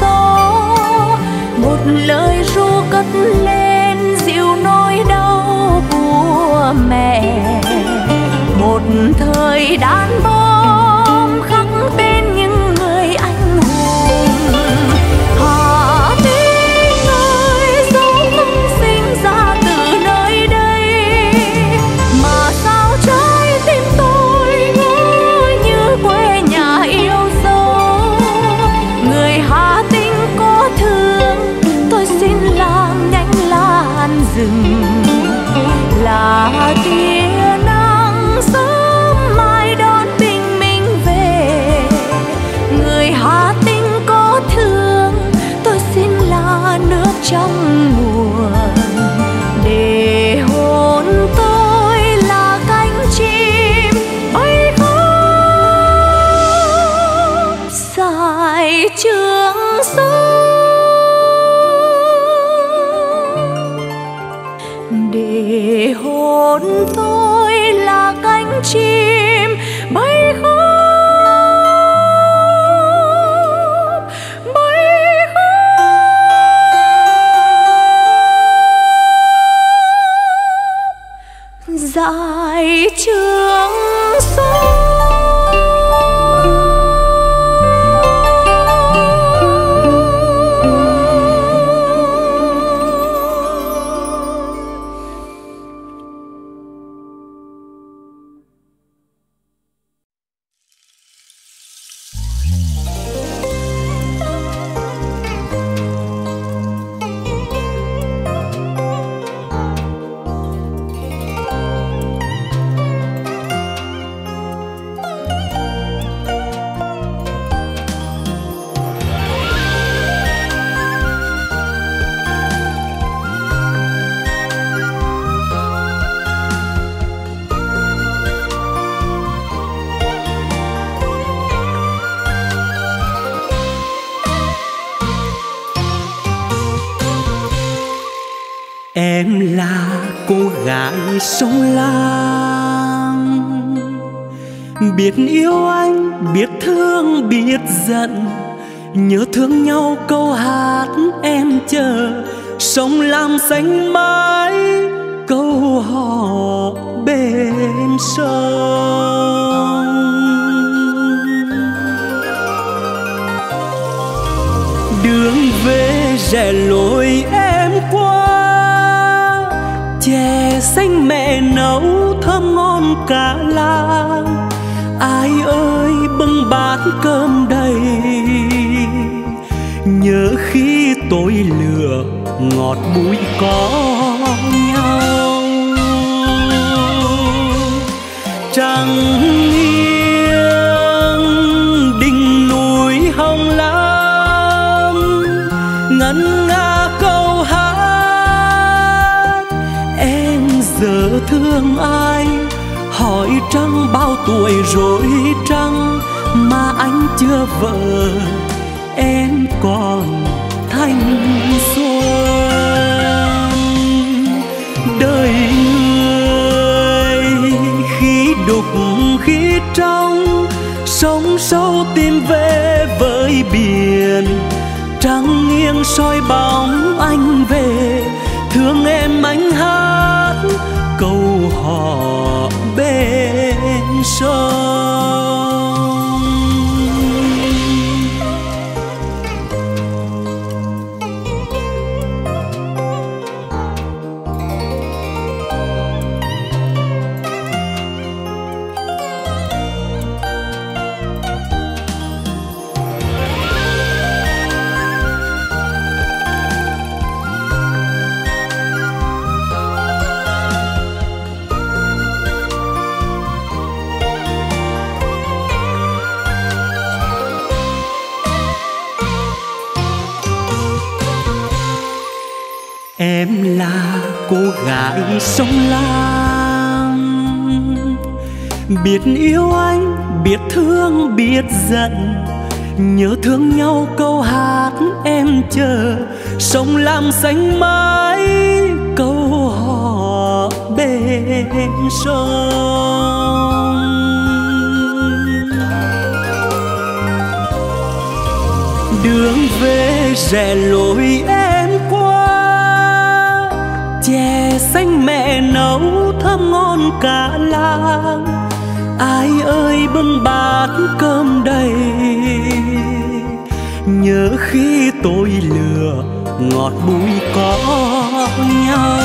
gió, một lời ru cất lên dịu nỗi đau của mẹ. Một thời đàn bom khắc bên những người anh hùng. Hà Tĩnh ơi, dấu mong sinh ra từ nơi đây, mà sao trái tim tôi ngỡ như quê nhà yêu dấu. Người Hà Tĩnh có thương, tôi xin làm nhánh lan rừng, là tia nắng sớm mai đón bình minh về. Người Hà Tĩnh có thương, tôi xin là nước trong nguồn, để hồn tôi là cánh chim bay khắp dài trường sơn. Để hồn tôi là cánh chim bay khắp dài trường sơn. Em là cô gái sông Lam, biết yêu anh, biết thương, biết giận, nhớ thương nhau câu hát em chờ. Sông Lam xanh mãi câu hò bên sông. Đường về rẽ lối em qua, chè xanh mẹ nấu thơm ngon cả làng. Ai ơi bưng bát cơm đầy, nhớ khi tôi lửa ngọt bụi có nhau. Trăng nghiêng đỉnh núi Hồng Lam, ngân nga câu hát. Em giờ thương ai, hỏi trăng bao tuổi rồi trăng, mà anh chưa vợ em còn thanh xuân. Đời người khi đục khi trong, sóng sâu tìm về với biển. Trăng nghiêng soi bóng anh về, thương em anh hát câu hò bên sông. Em là cô gái sông Lam, biết yêu anh, biết thương, biết giận, nhớ thương nhau câu hát em chờ. Sông Lam xanh mãi câu hò bên sông. Đường về rẽ lối em qua. Chè xanh mẹ nấu thơm ngon cả làng, ai ơi bưng bát cơm đầy. Nhớ khi tôi lừa ngọt bùi có nhau.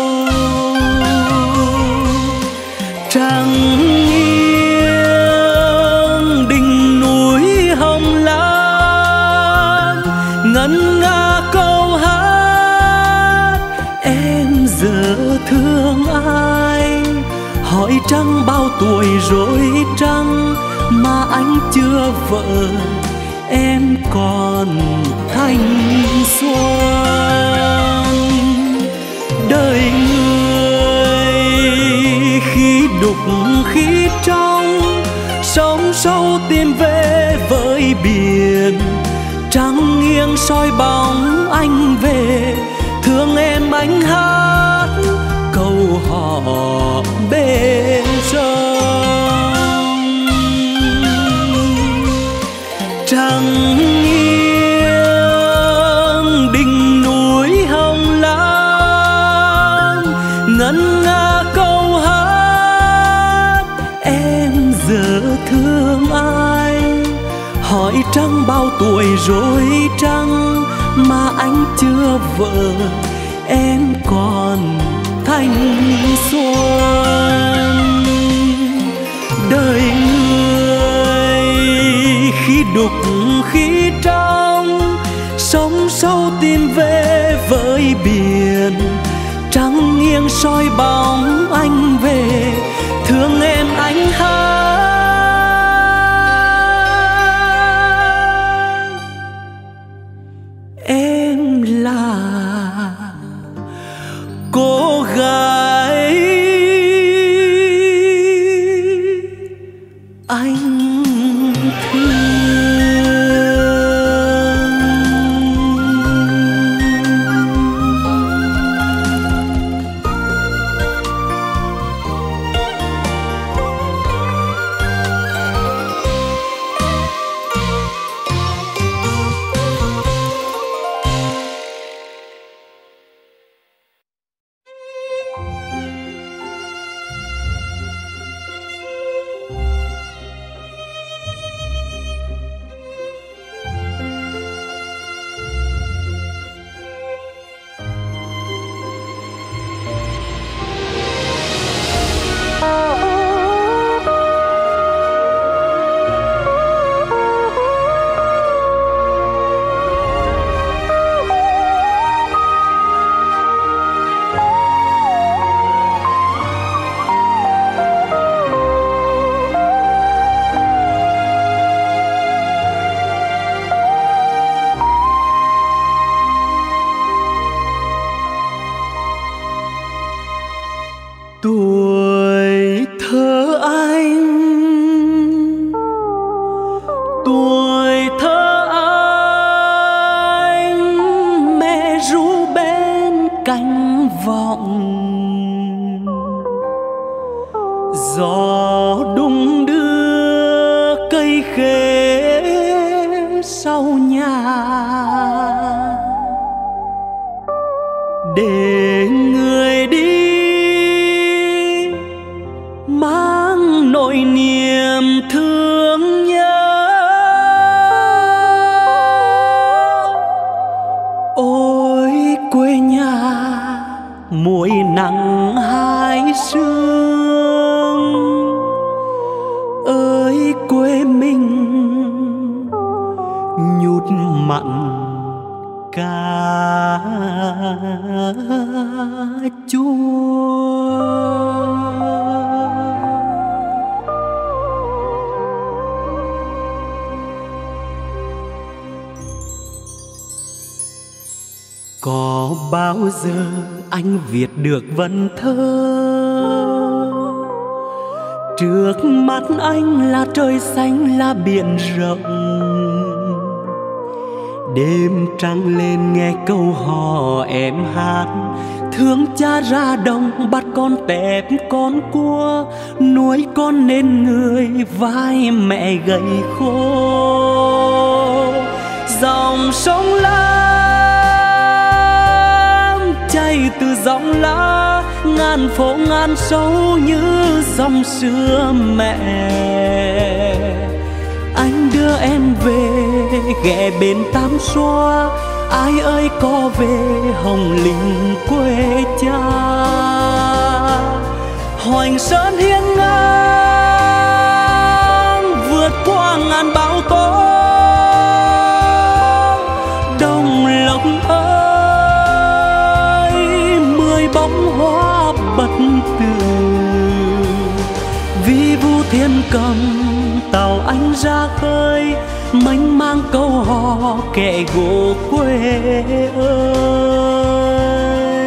Trăng nghiêng đỉnh núi hồng lan, ngân nga câu hát em giờ thương ai. Hỏi trăng bao tuổi rồi trăng mà anh chưa vợ, em còn thanh xuân. Đời người khi đục khi trong, sóng sâu tìm về với biển. Trăng nghiêng soi bóng anh về, thương em anh hát câu hò bên sông. Trăng nghiêng đỉnh núi hồng lan, ngân nga câu hát em giờ thương ai. Hỏi trăng bao tuổi rồi trăng mà anh chưa vợ, em còn thanh xuân. Đời người khi đục khi trong, sóng sâu tìm về với biển. Trăng nghiêng soi bóng anh về, thương em anh hát em là cô gái anh thương. Tuổi thơ anh, tuổi thơ anh, mẹ ru bên cánh vọng. Gió đung đưa cây khế sau nhà, để người đi mang nỗi niềm thương nhớ. Ôi quê nhà muối nắng hai sương, ơi quê mình nhút mặn cà chua. Có bao giờ anh viết được vần thơ, trước mắt anh là trời xanh là biển rộng. Đêm trăng lên nghe câu hò em hát, thương cha ra đồng bắt con tép con cua, nuôi con nên người vai mẹ gầy khô. Dòng sông Lam chảy từ dòng lá, ngàn phố ngàn sâu như dòng xưa mẹ. Anh đưa em về ghé bên Tam Xoa, ai ơi có về Hồng Linh quê cha. Hoành Sơn hiên ngang vượt qua ngàn bão tố. Đồng Lộc ơi, 10 bông hoa bật tường. Vi vu thiên cầm tàu anh ra khơi, mênh mang câu hò kẻ gỗ quê ơi.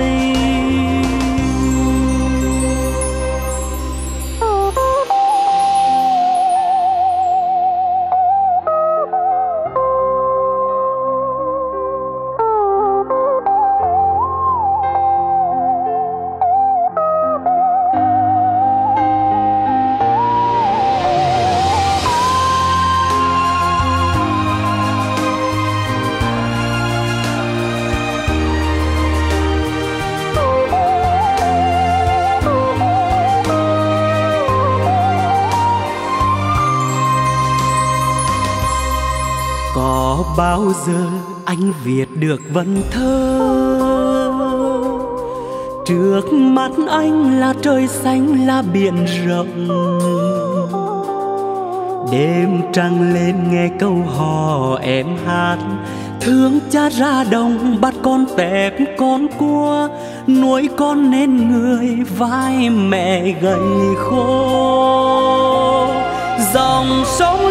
Bao giờ anh viết được vần thơ, trước mắt anh là trời xanh là biển rộng. Đêm trăng lên nghe câu hò em hát, thương cha ra đồng bắt con tép con cua, nuôi con nên người vai mẹ gầy khô. Dòng sông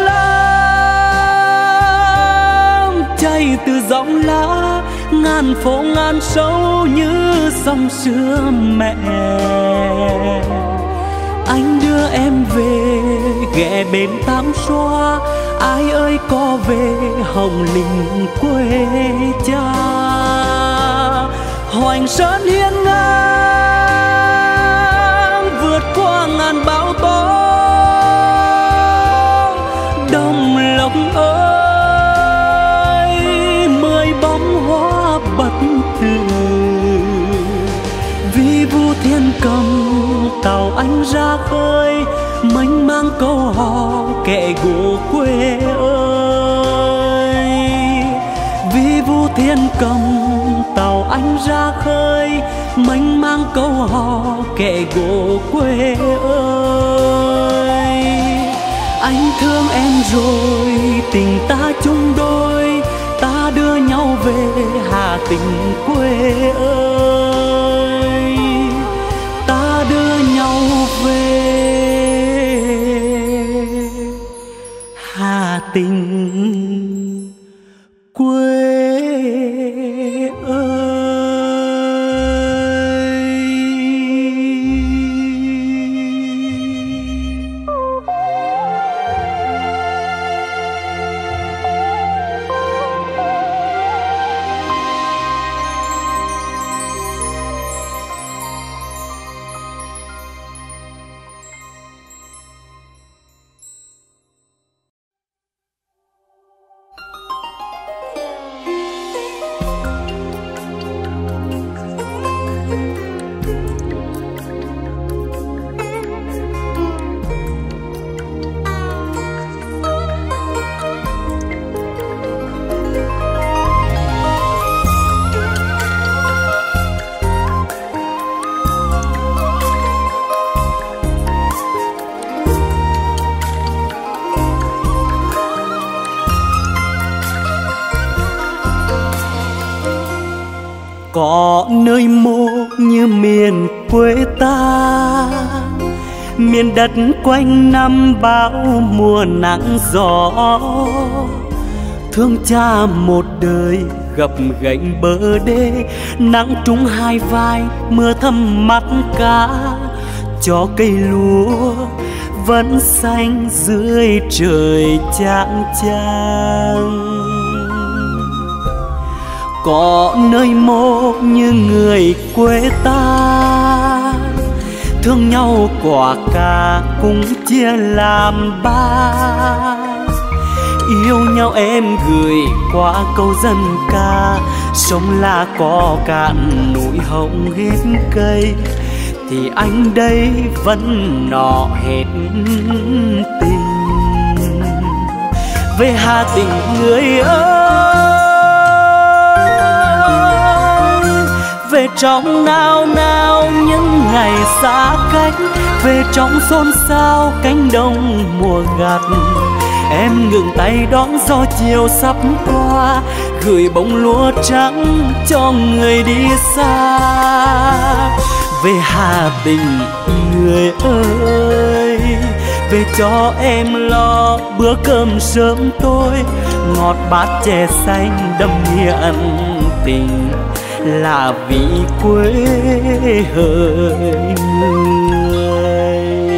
chảy từ dòng lá, ngàn phố ngàn sâu như dòng xưa mẹ. Anh đưa em về ghé bên Tam Xoa, ai ơi có về Hồng Linh quê cha. Hoành Sơn hiên ngang vượt qua ngàn bão tố. Đồng Lộc ơi, bật từ vi vu thiên cầm tàu anh ra khơi, mênh mang câu hò kẻ gỗ quê ơi. Vi vu thiên cầm tàu anh ra khơi, mênh mang câu hò kẻ gỗ quê ơi. Anh thương em rồi tình ta chung đôi, ta đưa nhau về Hà Tĩnh quê ơi. Ta đưa nhau về Hà Tĩnh quê ơi. Có nơi mô như miền quê ta, miền đất quanh năm bão mùa nắng gió. Thương cha một đời gập ghềnh bờ đê, nắng trúng hai vai mưa thấm mắt cá, cho cây lúa vẫn xanh dưới trời chang chang. Có nơi mô như người quê ta, thương nhau quả cà cũng chia làm ba. Yêu nhau em gửi qua câu dân ca, sông là có cạn núi hồng hết cây, thì anh đây vẫn nọ hết tình. Về Hà Tĩnh người ơi, về trong nao nao những ngày xa cách, về trong xôn xao cánh đồng mùa gặt. Em ngừng tay đón gió chiều sắp qua, gửi bông lúa trắng cho người đi xa. Về Hà Tĩnh người ơi, về cho em lo bữa cơm sớm tối, ngọt bát chè xanh đậm nghĩa ân tình, là vì quê hỡi người.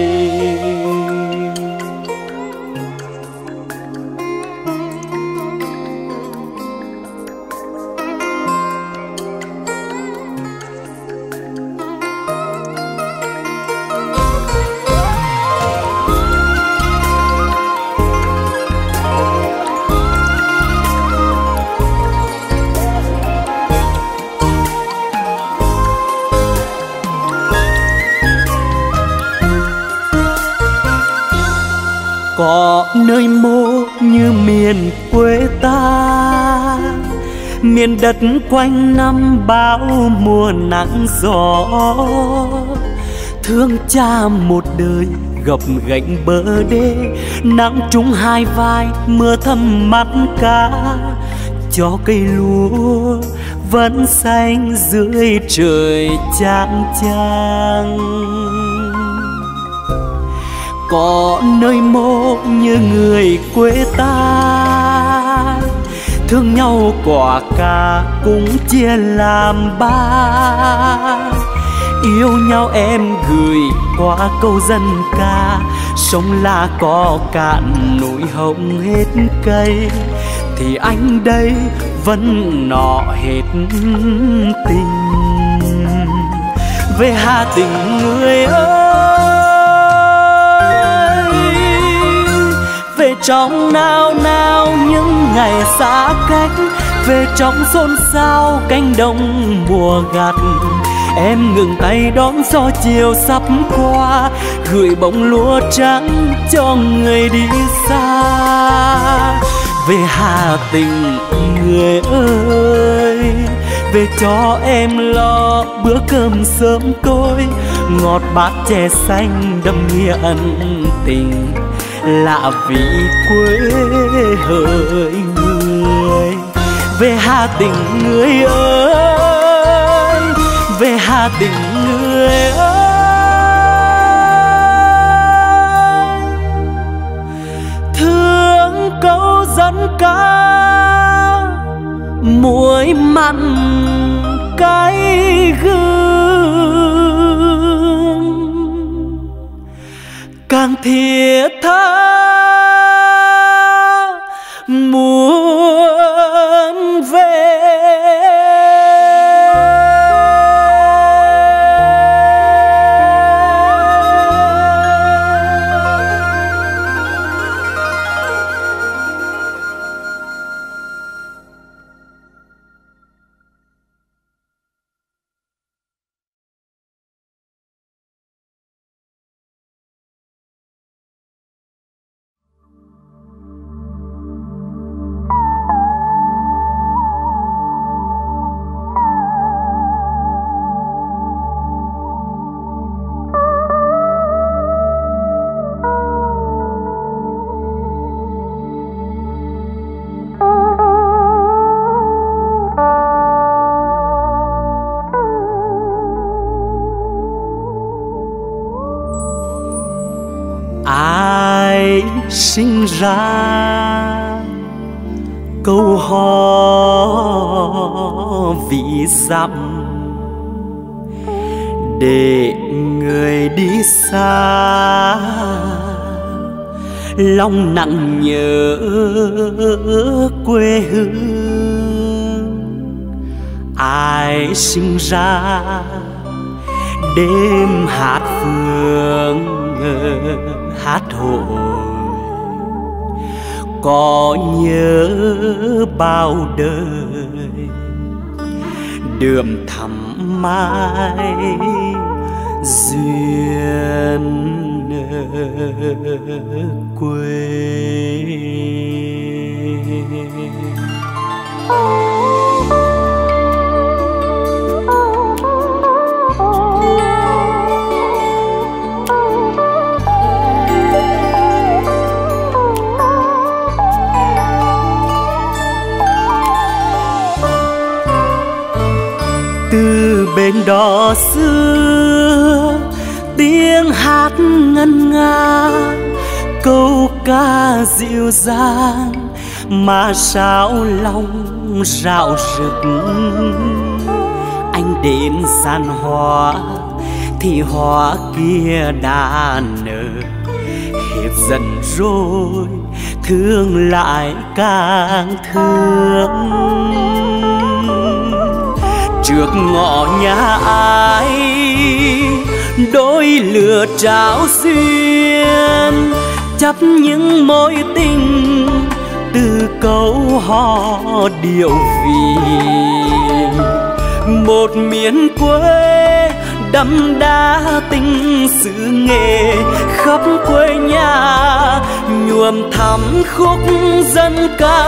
Có nơi mô như miền quê ta, miền đất quanh năm bão mùa nắng gió. Thương cha một đời gập ghềnh bờ đê, nắng trúng hai vai mưa thấm mắt cá, cho cây lúa vẫn xanh dưới trời chang chang. Có nơi mô như người quê ta, thương nhau quả cà cũng chia làm ba. Yêu nhau em gửi qua câu dân ca, sông là có cạn núi hồng hết cây, thì anh đây vẫn nọ hết tình. Về Hà Tĩnh người ơi, về trong nao nao những ngày xa cách, về trong xôn xao cánh đồng mùa gặt. Em ngừng tay đón gió chiều sắp qua, gửi bông lúa trắng cho người đi xa. Về Hà Tĩnh người ơi, về cho em lo bữa cơm sớm tối, ngọt bát chè xanh đậm nghĩa ân tình, là vì quê hỡi người. Về Hà Tĩnh người ơi, về Hà Tĩnh người ơi, thương câu dân ca muối mặn cay gương, càng thiết tha muốn về. Ai sinh ra câu hò vì dặm, để người đi xa lòng nặng nhớ quê hương. Ai sinh ra đêm hát phương hát hội, có nhớ bao đời đượm thắm mãi duyên quê. Từ bên đó xưa tiếng hát ngân nga, câu ca dịu dàng mà sao lòng rạo rực. Anh đến gian hoa thì hoa kia đã nở, hết dần rồi thương lại càng thương. Trước ngõ nhà ai đôi lửa trao duyên, chấp những mối tình từ câu hò điệu vì. Một miền quê đậm đà tình xứ nghệ, khắp quê nhà nhuộm thắm khúc dân ca.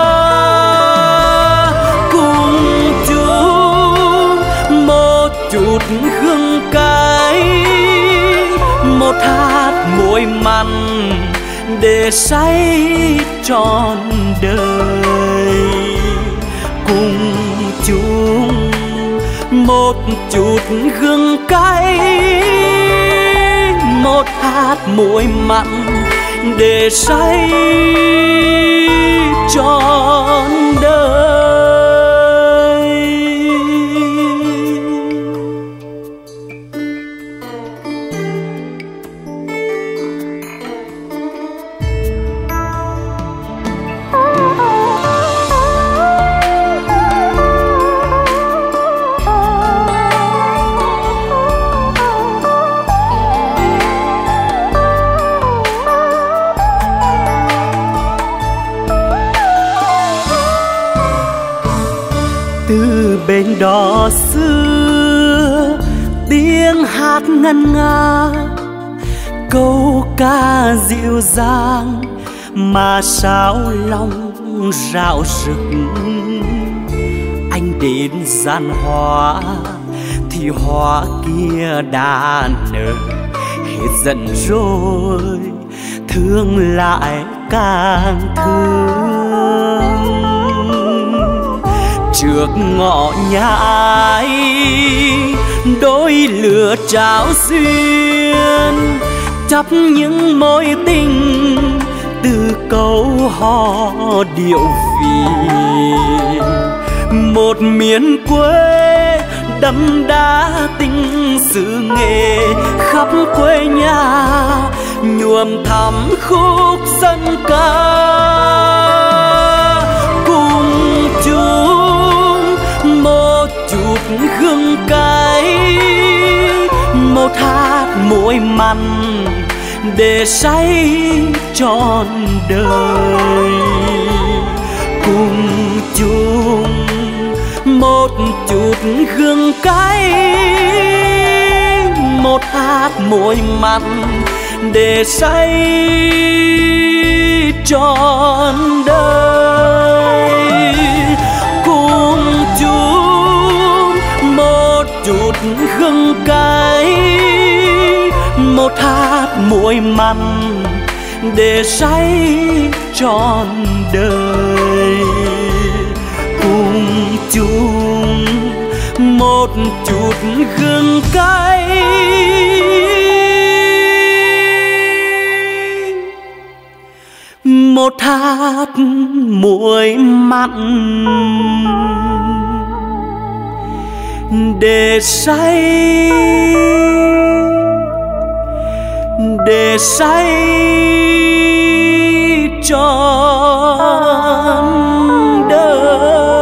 Cùng chung một chút hương cay, một hạt muối mặn để say trọn đời. Cùng chung một chút hương cay, một hạt muối mặn để say trọn đời. Từ bên đó xưa tiếng hát ngân nga, câu ca dịu dàng mà sao lòng rạo rực. Anh đến gian hoa thì hoa kia đã nở, hết dần rồi thương lại càng thương. Trước ngõ nhà ai đôi lửa trao duyên, chấp những mối tình từ câu hò điệu vì. Một miền quê đậm đà tình xứ nghệ, khắp quê nhà nhuộm thắm khúc dân ca. Cùng chung một chút hương cay, một hạt muối mặn để say trọn đời. Cùng chung một chút hương cay, một hạt muối mặn để say trọn đời. Cùng chung một chút hương cay, một hạt muối mặn để say trọn đời. Cùng chung một chút hương cay, một hạt muối mặn để say trọn đời.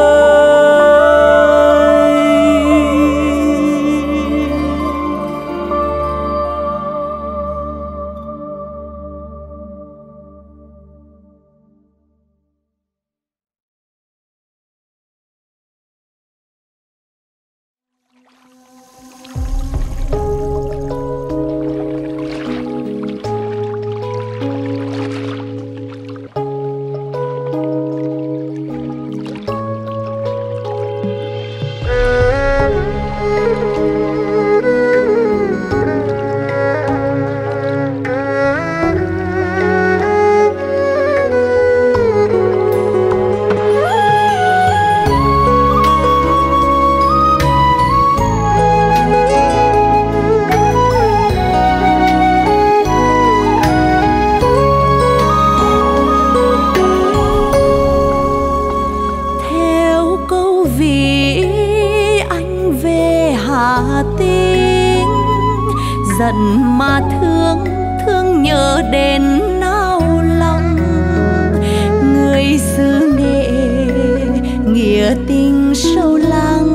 giận mà thương, thương nhớ đến nao lòng. Người xứ Nghệ nghĩa tình sâu lắng,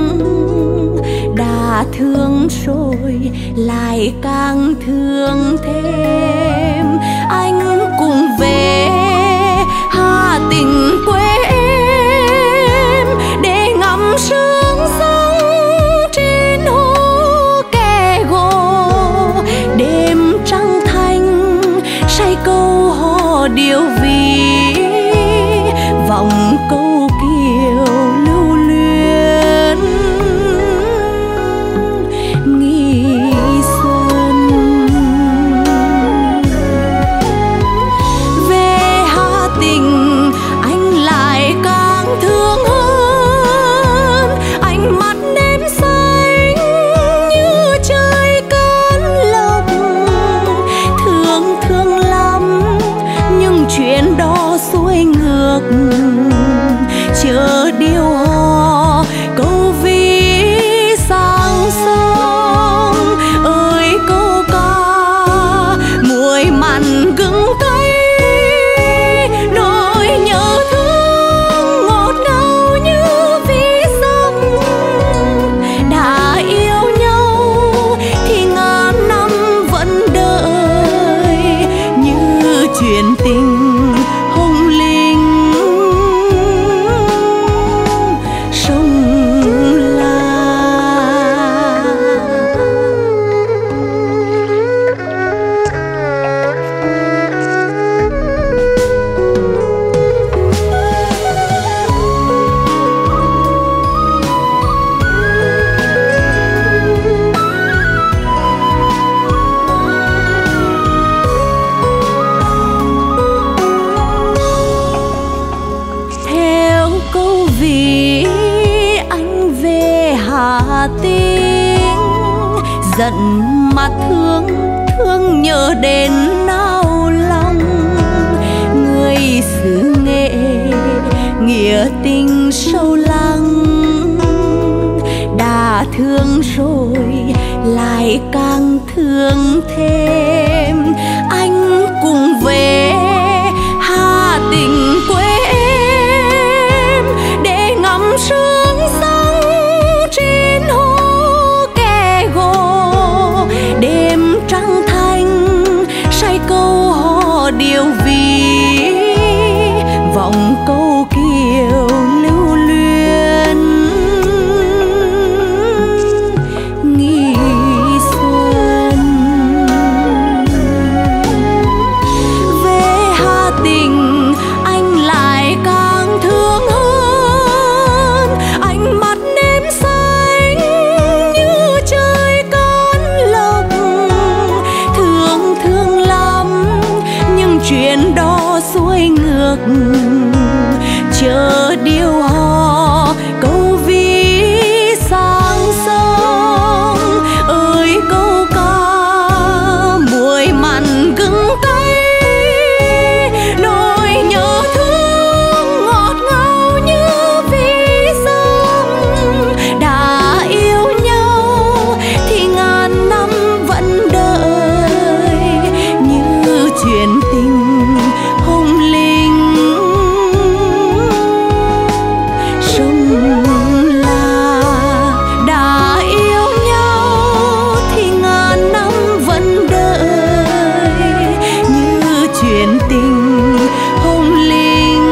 đã thương rồi lại càng thương thêm. Anh cùng về Hà Tĩnh quê em, để ngắm sương sông trên hồ Kẻ Gỗ. Đêm trăng thanh say câu hò điệu ví, vòng câu kiều lưu luyến nghi xuân. Về Hà Tĩnh anh lại càng thương hơn, ánh mắt đêm xanh như trời cơn lốc. Thương thương lắm nhưng chuyện đó xuôi ngược, chờ điều hò câu ví sang sông. Ơi câu ca muối mặn cứng cay, nỗi nhớ thương ngọt ngào như ví sông. Đã yêu nhau thì ngàn năm vẫn đợi, như chuyện tình hồng linh sông La. Theo câu ví anh về Hà Tĩnh, giận mà thương, thương nhớ đến nao lòng. Người xứ Nghệ nghĩa tình sâu lắng, đã thương rồi lại càng thương thêm. Anh cùng về Hà Tĩnh quê em, để ngắm sương sông trên hồ Kẻ Gỗ. Đêm trăng thanh say câu hò điệu ví, vòng câu kiều lưu luyến nghi xuân. Về Hà Tĩnh anh lại càng thương hơn, ánh mắt đêm xanh như trời cơn lốc. Thương thương lắm nhưng chuyện đó xuôi ngược, chờ điều hò câu ví sang sông. Ơi câu ca muối mặn cứng cay, nỗi nhớ thương ngọt ngào như ví sông. Đã yêu nhau thì ngàn năm vẫn đợi, như chuyện tình hồng linh sông La. Đã yêu nhau thì ngàn năm vẫn đợi, như chuyện tình hồng linh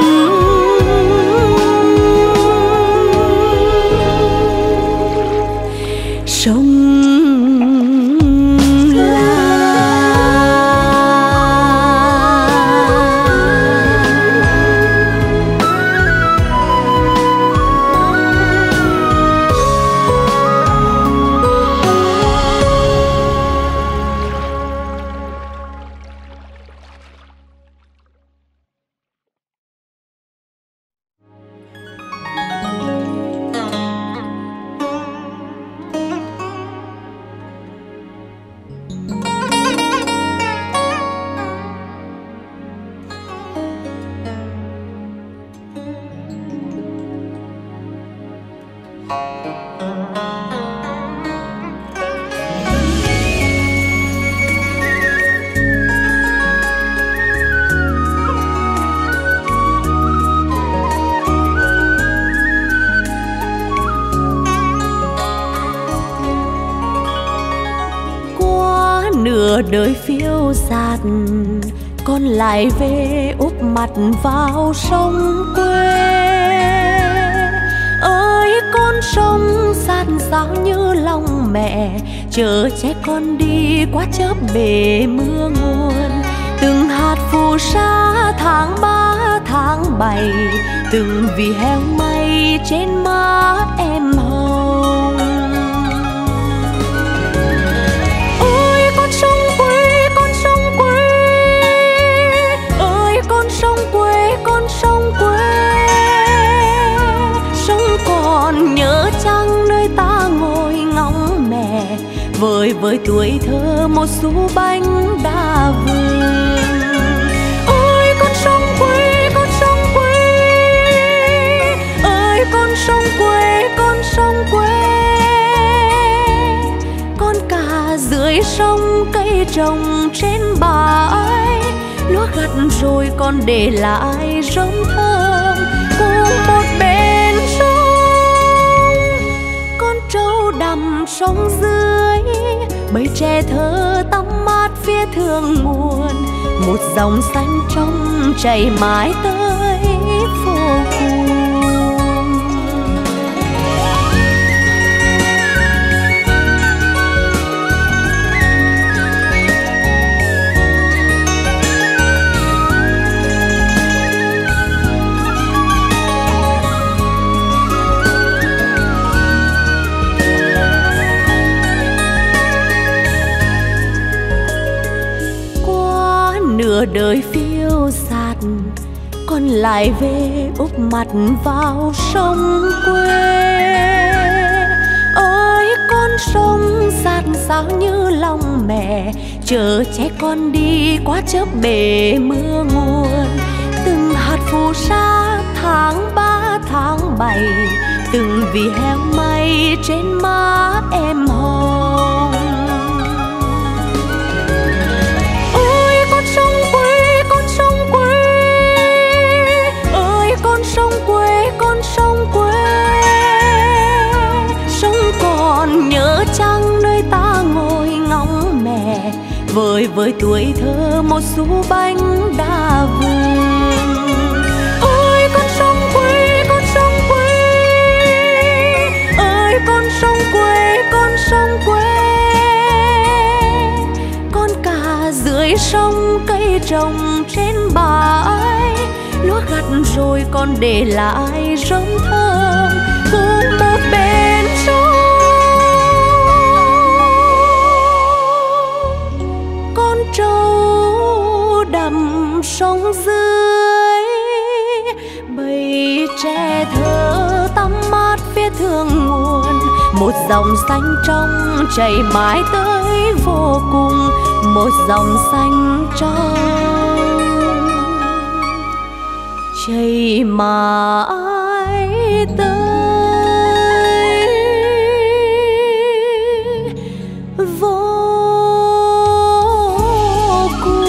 sông La. nửa đời phiêu dạt, con lại về úp mặt vào sông quê. Ơi con sông dạt dào như lòng mẹ, chờ che con đi qua chớp bể mưa nguồn. Từng hạt phù sa tháng 3 tháng 7, từng vì heo may trên má em hồng. Ôi con sông quê, con sông quê, ơi con sông quê, con sông quê. Sông còn nhớ chăng nơi ta ngồi ngóng mẹ, vơi với tuổi thơ một xu bánh đa vườn. Ôi con sông quê, con sông quê, ơi con sông quê, con sông quê. Con cả dưới sông cây trồng trên bãi, lúa gặt rồi còn để lại rơm thơm cùng một bên sông. Con trâu đầm sông dưới, bầy tre thơ tắm mát phía thượng nguồn. Một dòng xanh trong chảy mãi tới vô cùng. Nửa đời phiêu dạt, con lại về úp mặt vào sông quê. Ơi con sông dạt dào như lòng mẹ, chờ che con đi qua chớp bể mưa nguồn. Từng hạt phù sa tháng 3 tháng 7, từng vì heo may trên má em hồng. Sông quê, con sông quê. Sông còn nhớ chăng nơi ta ngồi ngóng mẹ, vơi với tuổi thơ một xu bánh đa vườn. Ôi con sông quê, con sông quê, ơi con sông quê, con sông quê. Con cả dưới sông cây trồng trên bãi, lúa gặt rồi còn để lại rơm thơm cùng một bên sông. Con trâu đầm sông dưới, bầy tre thơ tắm mát phía thượng nguồn. Một dòng xanh trong chảy mãi tới vô cùng, một dòng xanh trong chảy mãi tới vô cùng.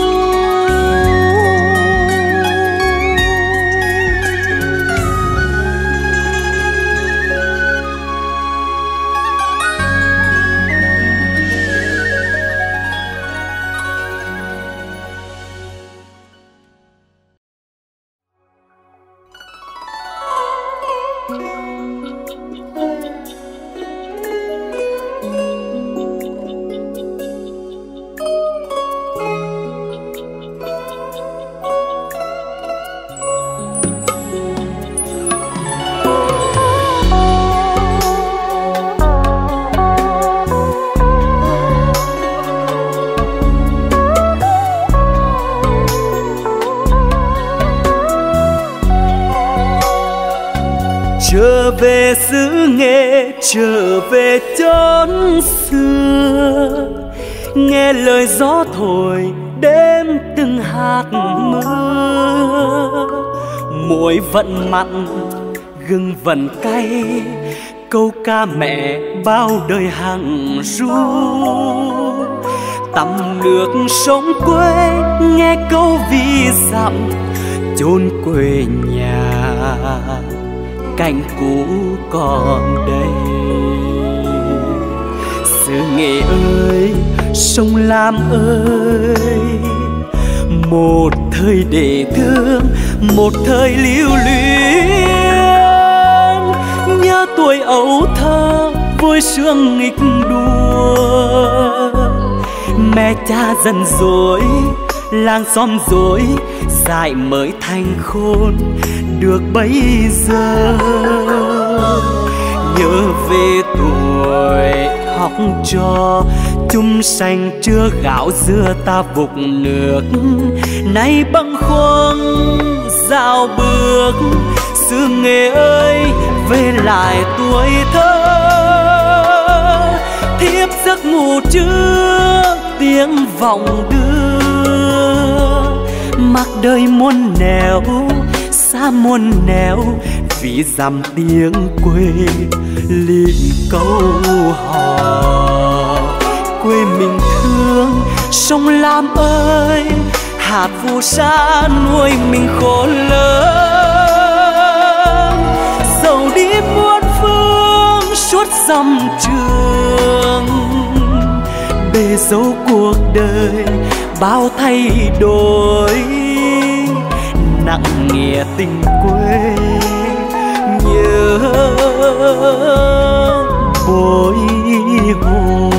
Trở về xứ Nghệ, trở về chốn xưa, nghe lời gió thổi đêm từng hạt mưa. Muối vẫn mặn, gừng vẫn cay, câu ca mẹ bao đời hằng ru. Tắm nước sông quê, nghe câu ví dặm chốn quê nhà, cảnh cũ còn đây. Xứ Nghệ ơi, Sông Lam ơi, một thời để thương, một thời lưu luyến, nhớ tuổi ấu thơ vui sướng nghịch đùa. Mẹ cha dần dối, làng xóm dối, dại mới thành khôn được bấy giờ. Nhớ về tuổi học trò, chung sành chưa gạo dưa ta vục nước. Nay bâng khuâng dạo bước, xưa nghề ơi về lại tuổi thơ. Thiếp giấc ngủ trước tiếng vọng đưa, mặc đời muôn nẻo xa muôn nẻo, vì dằm tiếng quê liền câu hò. Quê mình thương sông Lam ơi, hạt phù sa nuôi mình khôn lớn. Dẫu đi muôn phương suốt dặm trường, bề dấu cuộc đời bao thay đổi. Nặng nghĩa tình quê nhớ bồi hồi.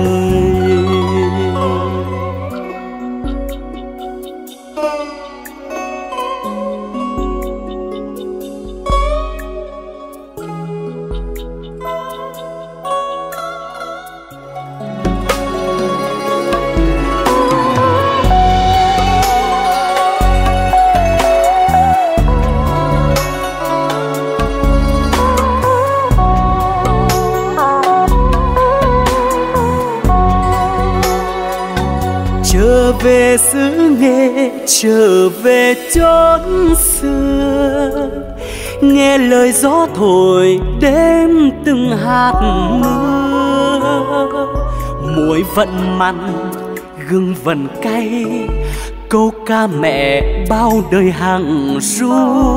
Trở về xứ Nghệ, trở về chốn xưa, nghe lời gió thổi đêm từng hạt mưa. Muối vẫn mặn, gừng vẫn cay, câu ca mẹ bao đời hằng ru.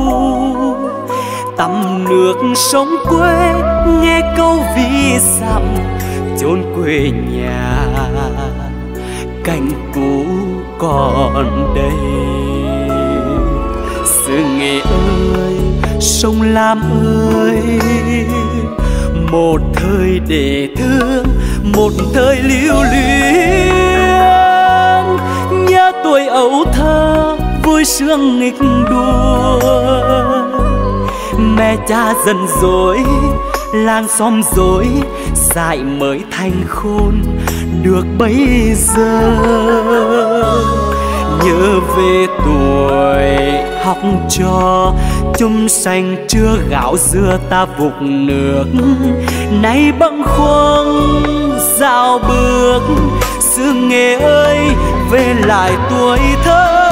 Tắm nước sông quê, nghe câu ví dặm chốn quê nhà. Cảnh cũ còn đây, xứ Nghệ ơi, sông Lam ơi, một thời để thương, một thời lưu luyến. Nhớ tuổi ấu thơ vui sướng nghịch đùa. Mẹ cha dần dối, làng xóm dối, dại mới thành khôn được bấy giờ. Nhớ về tuổi học trò, chung sành chưa gạo dưa ta vục nước. Nay bâng khuâng dạo bước, xưa Nghệ ơi về lại tuổi thơ.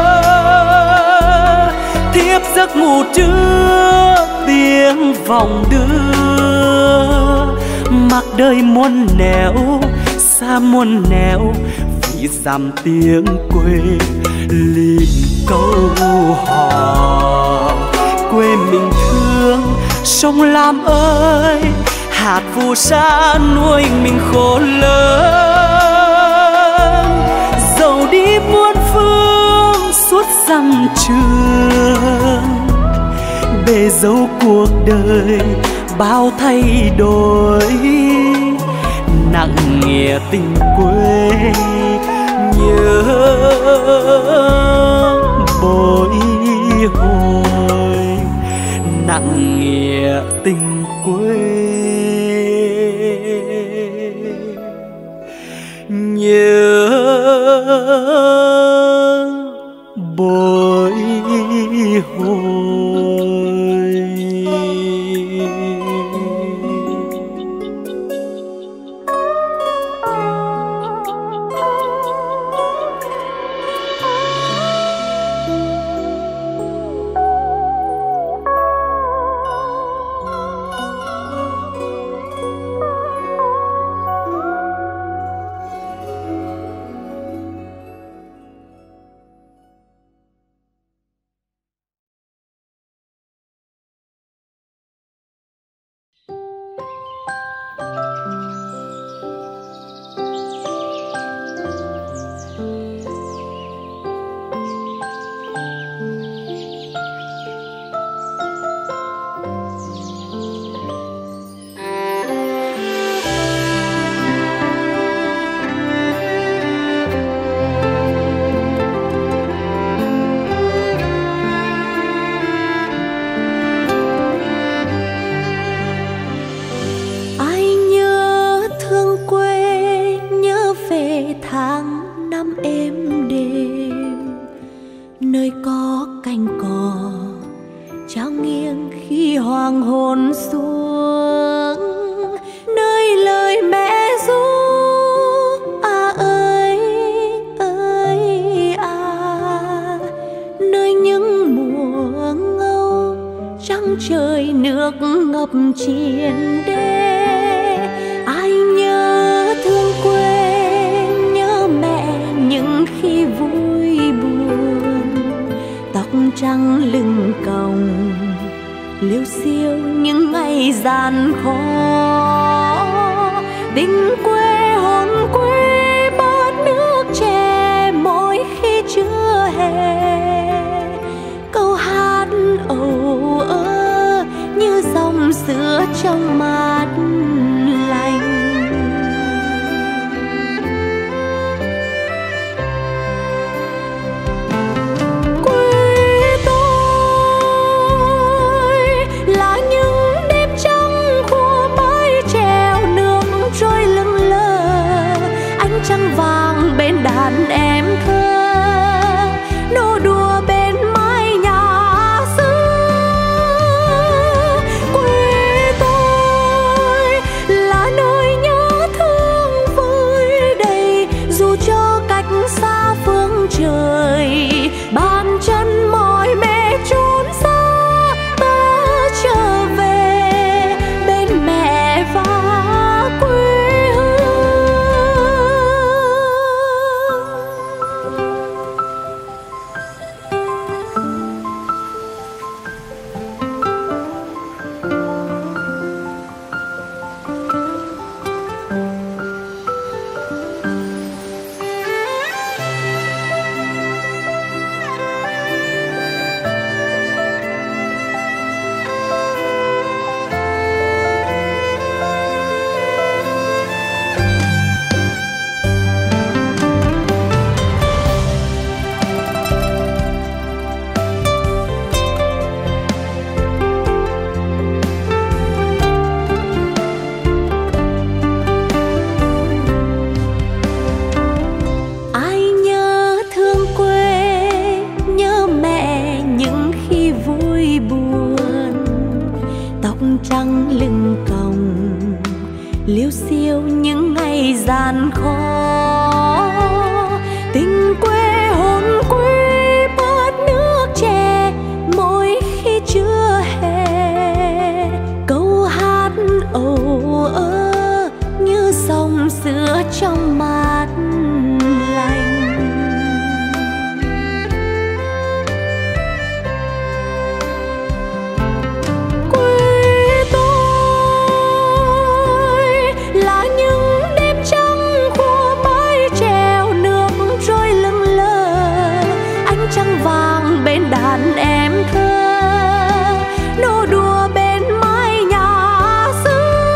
Thiếp giấc ngủ trước tiếng vọng đưa, mặc đời muôn nẻo xa muôn nẻo, vì dằm tiếng quê liền câu hò. Quê mình thương sông Lam ơi, hạt phù sa nuôi mình khôn lớn. Dẫu đi muôn phương suốt dặm trường, bề dấu cuộc đời bao thay đổi. Nặng nghĩa tình quê nhớ bồi hồi. Nặng nghĩa tình quê nhớ bồi hồi. chiến đê. Ai nhớ thương quê, nhớ mẹ những khi vui buồn. Tóc trắng lưng còng, liêu xiêu những ngày gian khó. Tình quê hồn quê bát nước chè mỗi khi chưa hè. Câu hát âu ơ như dòng sữa trong mát lành. Đàn em thơ nô đùa bên mái nhà xưa. Quê tôi là nơi nhớ thương vơi đầy, dù cho cách xa phương trời. Bàn chân mỏi mệt trốn xa, ta trở về bên mẹ và quê. Trăng lưng còng, liêu xiêu những ngày gian khó. Tình quê hồn quê bát nước chè mỗi khi chưa hè. Câu hát âu ơ như dòng sữa trong mát lành. Đàn em thơ nô đùa bên mái nhà xưa.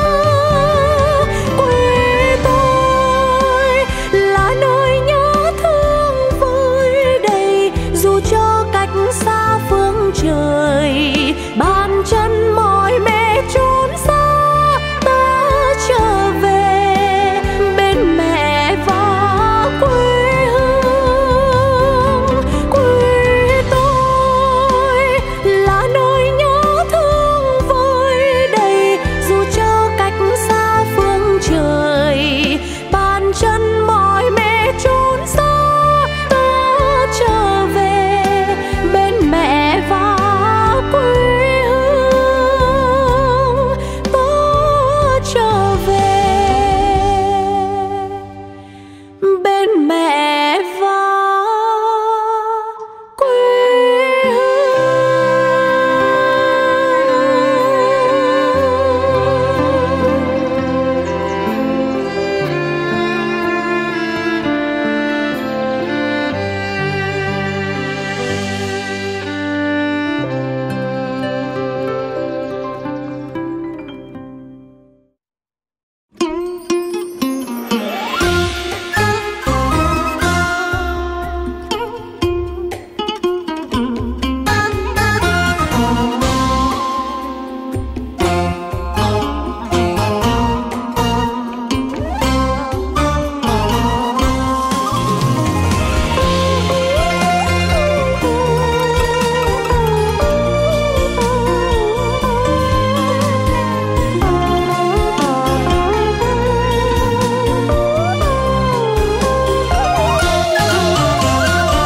Quê tôi là nơi nhớ thương vơi đầy, dù cho cách xa phương trời. Bàn chân mỏi mệt trốn xa, ta trở về bên mẹ và quê.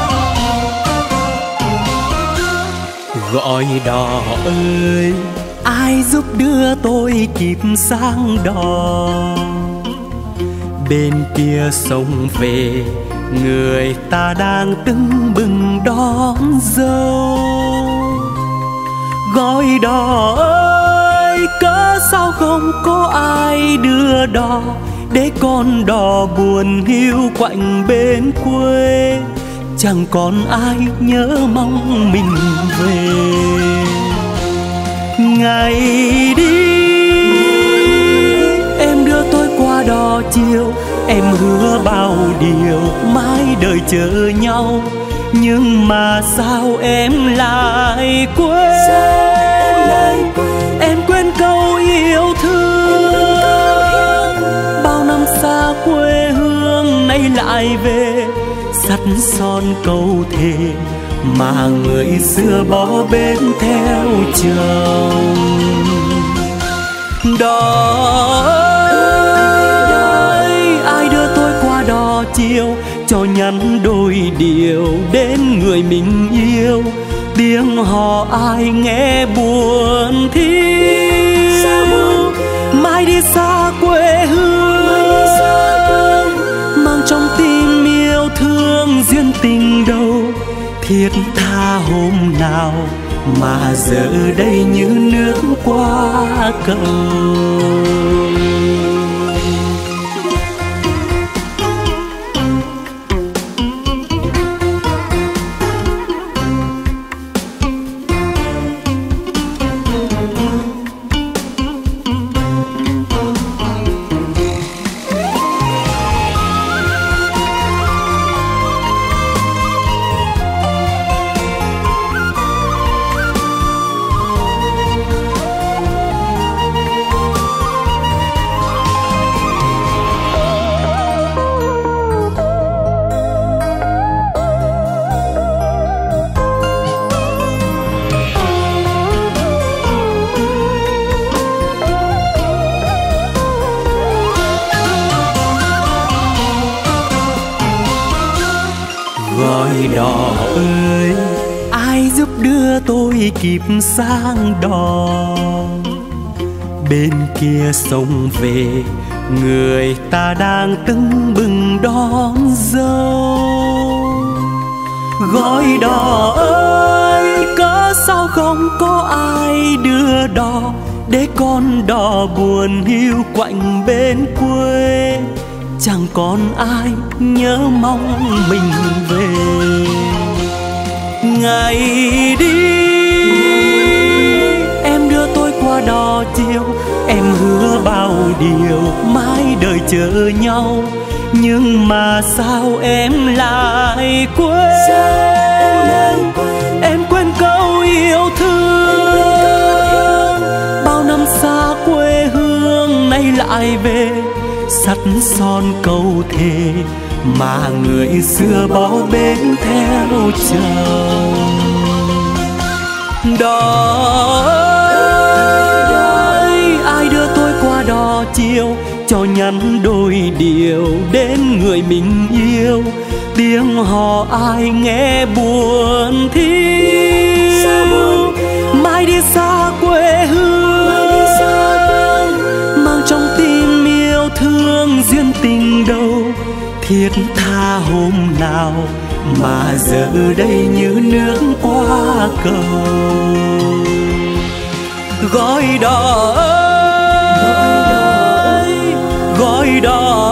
Gọi đò ơi ai giúp đưa tôi kịp sang đò. Bên kia sông về, người ta đang tưng bừng đón dâu. Gói đò ơi, cớ sao không có ai đưa đò, để con đò buồn hiu quạnh bên quê. Chẳng còn ai nhớ mong mình về. Ngày đi em đưa tôi qua đò chiều, em hứa bao điều mãi đời chờ nhau. Nhưng mà sao em lại quên? Em quên câu yêu thương. Bao năm xa quê hương nay lại về, sắt son câu thề mà người xưa bỏ bên theo chồng. Đò ơi, ai đưa tôi qua đò chiều, cho nhắn đôi điều đến người mình yêu. Tiếng hò ai nghe buồn thiêu, mai đi xa quê hương, mang trong tim yêu thương duyên tình đâu. Thiết tha hôm nào mà giờ đây như nước qua cầu. Gói đò ơi, ai giúp đưa tôi kịp sang đò. Bên kia sông về, người ta đang tưng bừng đón dâu. Gói đò ơi, cớ sao không có ai đưa đò, để con đò buồn hiu quạnh bên quê. Chẳng còn ai nhớ mong mình về. Ngày đi em đưa tôi qua đò chiều, em hứa bao điều mãi đời chờ nhau. Nhưng mà sao em lại quên? Em quên câu yêu thương. Bao năm xa quê hương nay lại về, sắt son câu thề mà người xưa bỏ bên theo chồng. Đò ơi, ai đưa tôi qua đò chiều, cho nhắn đôi điều đến người mình yêu. Tiếng hò ai nghe buồn thiêu, mai đi xa quê hương, mang trong tim yêu thương duyên tình đâu. Thiết tha hôm nào mà giờ đây như nước qua cầu. Gói đò ơi, gói đò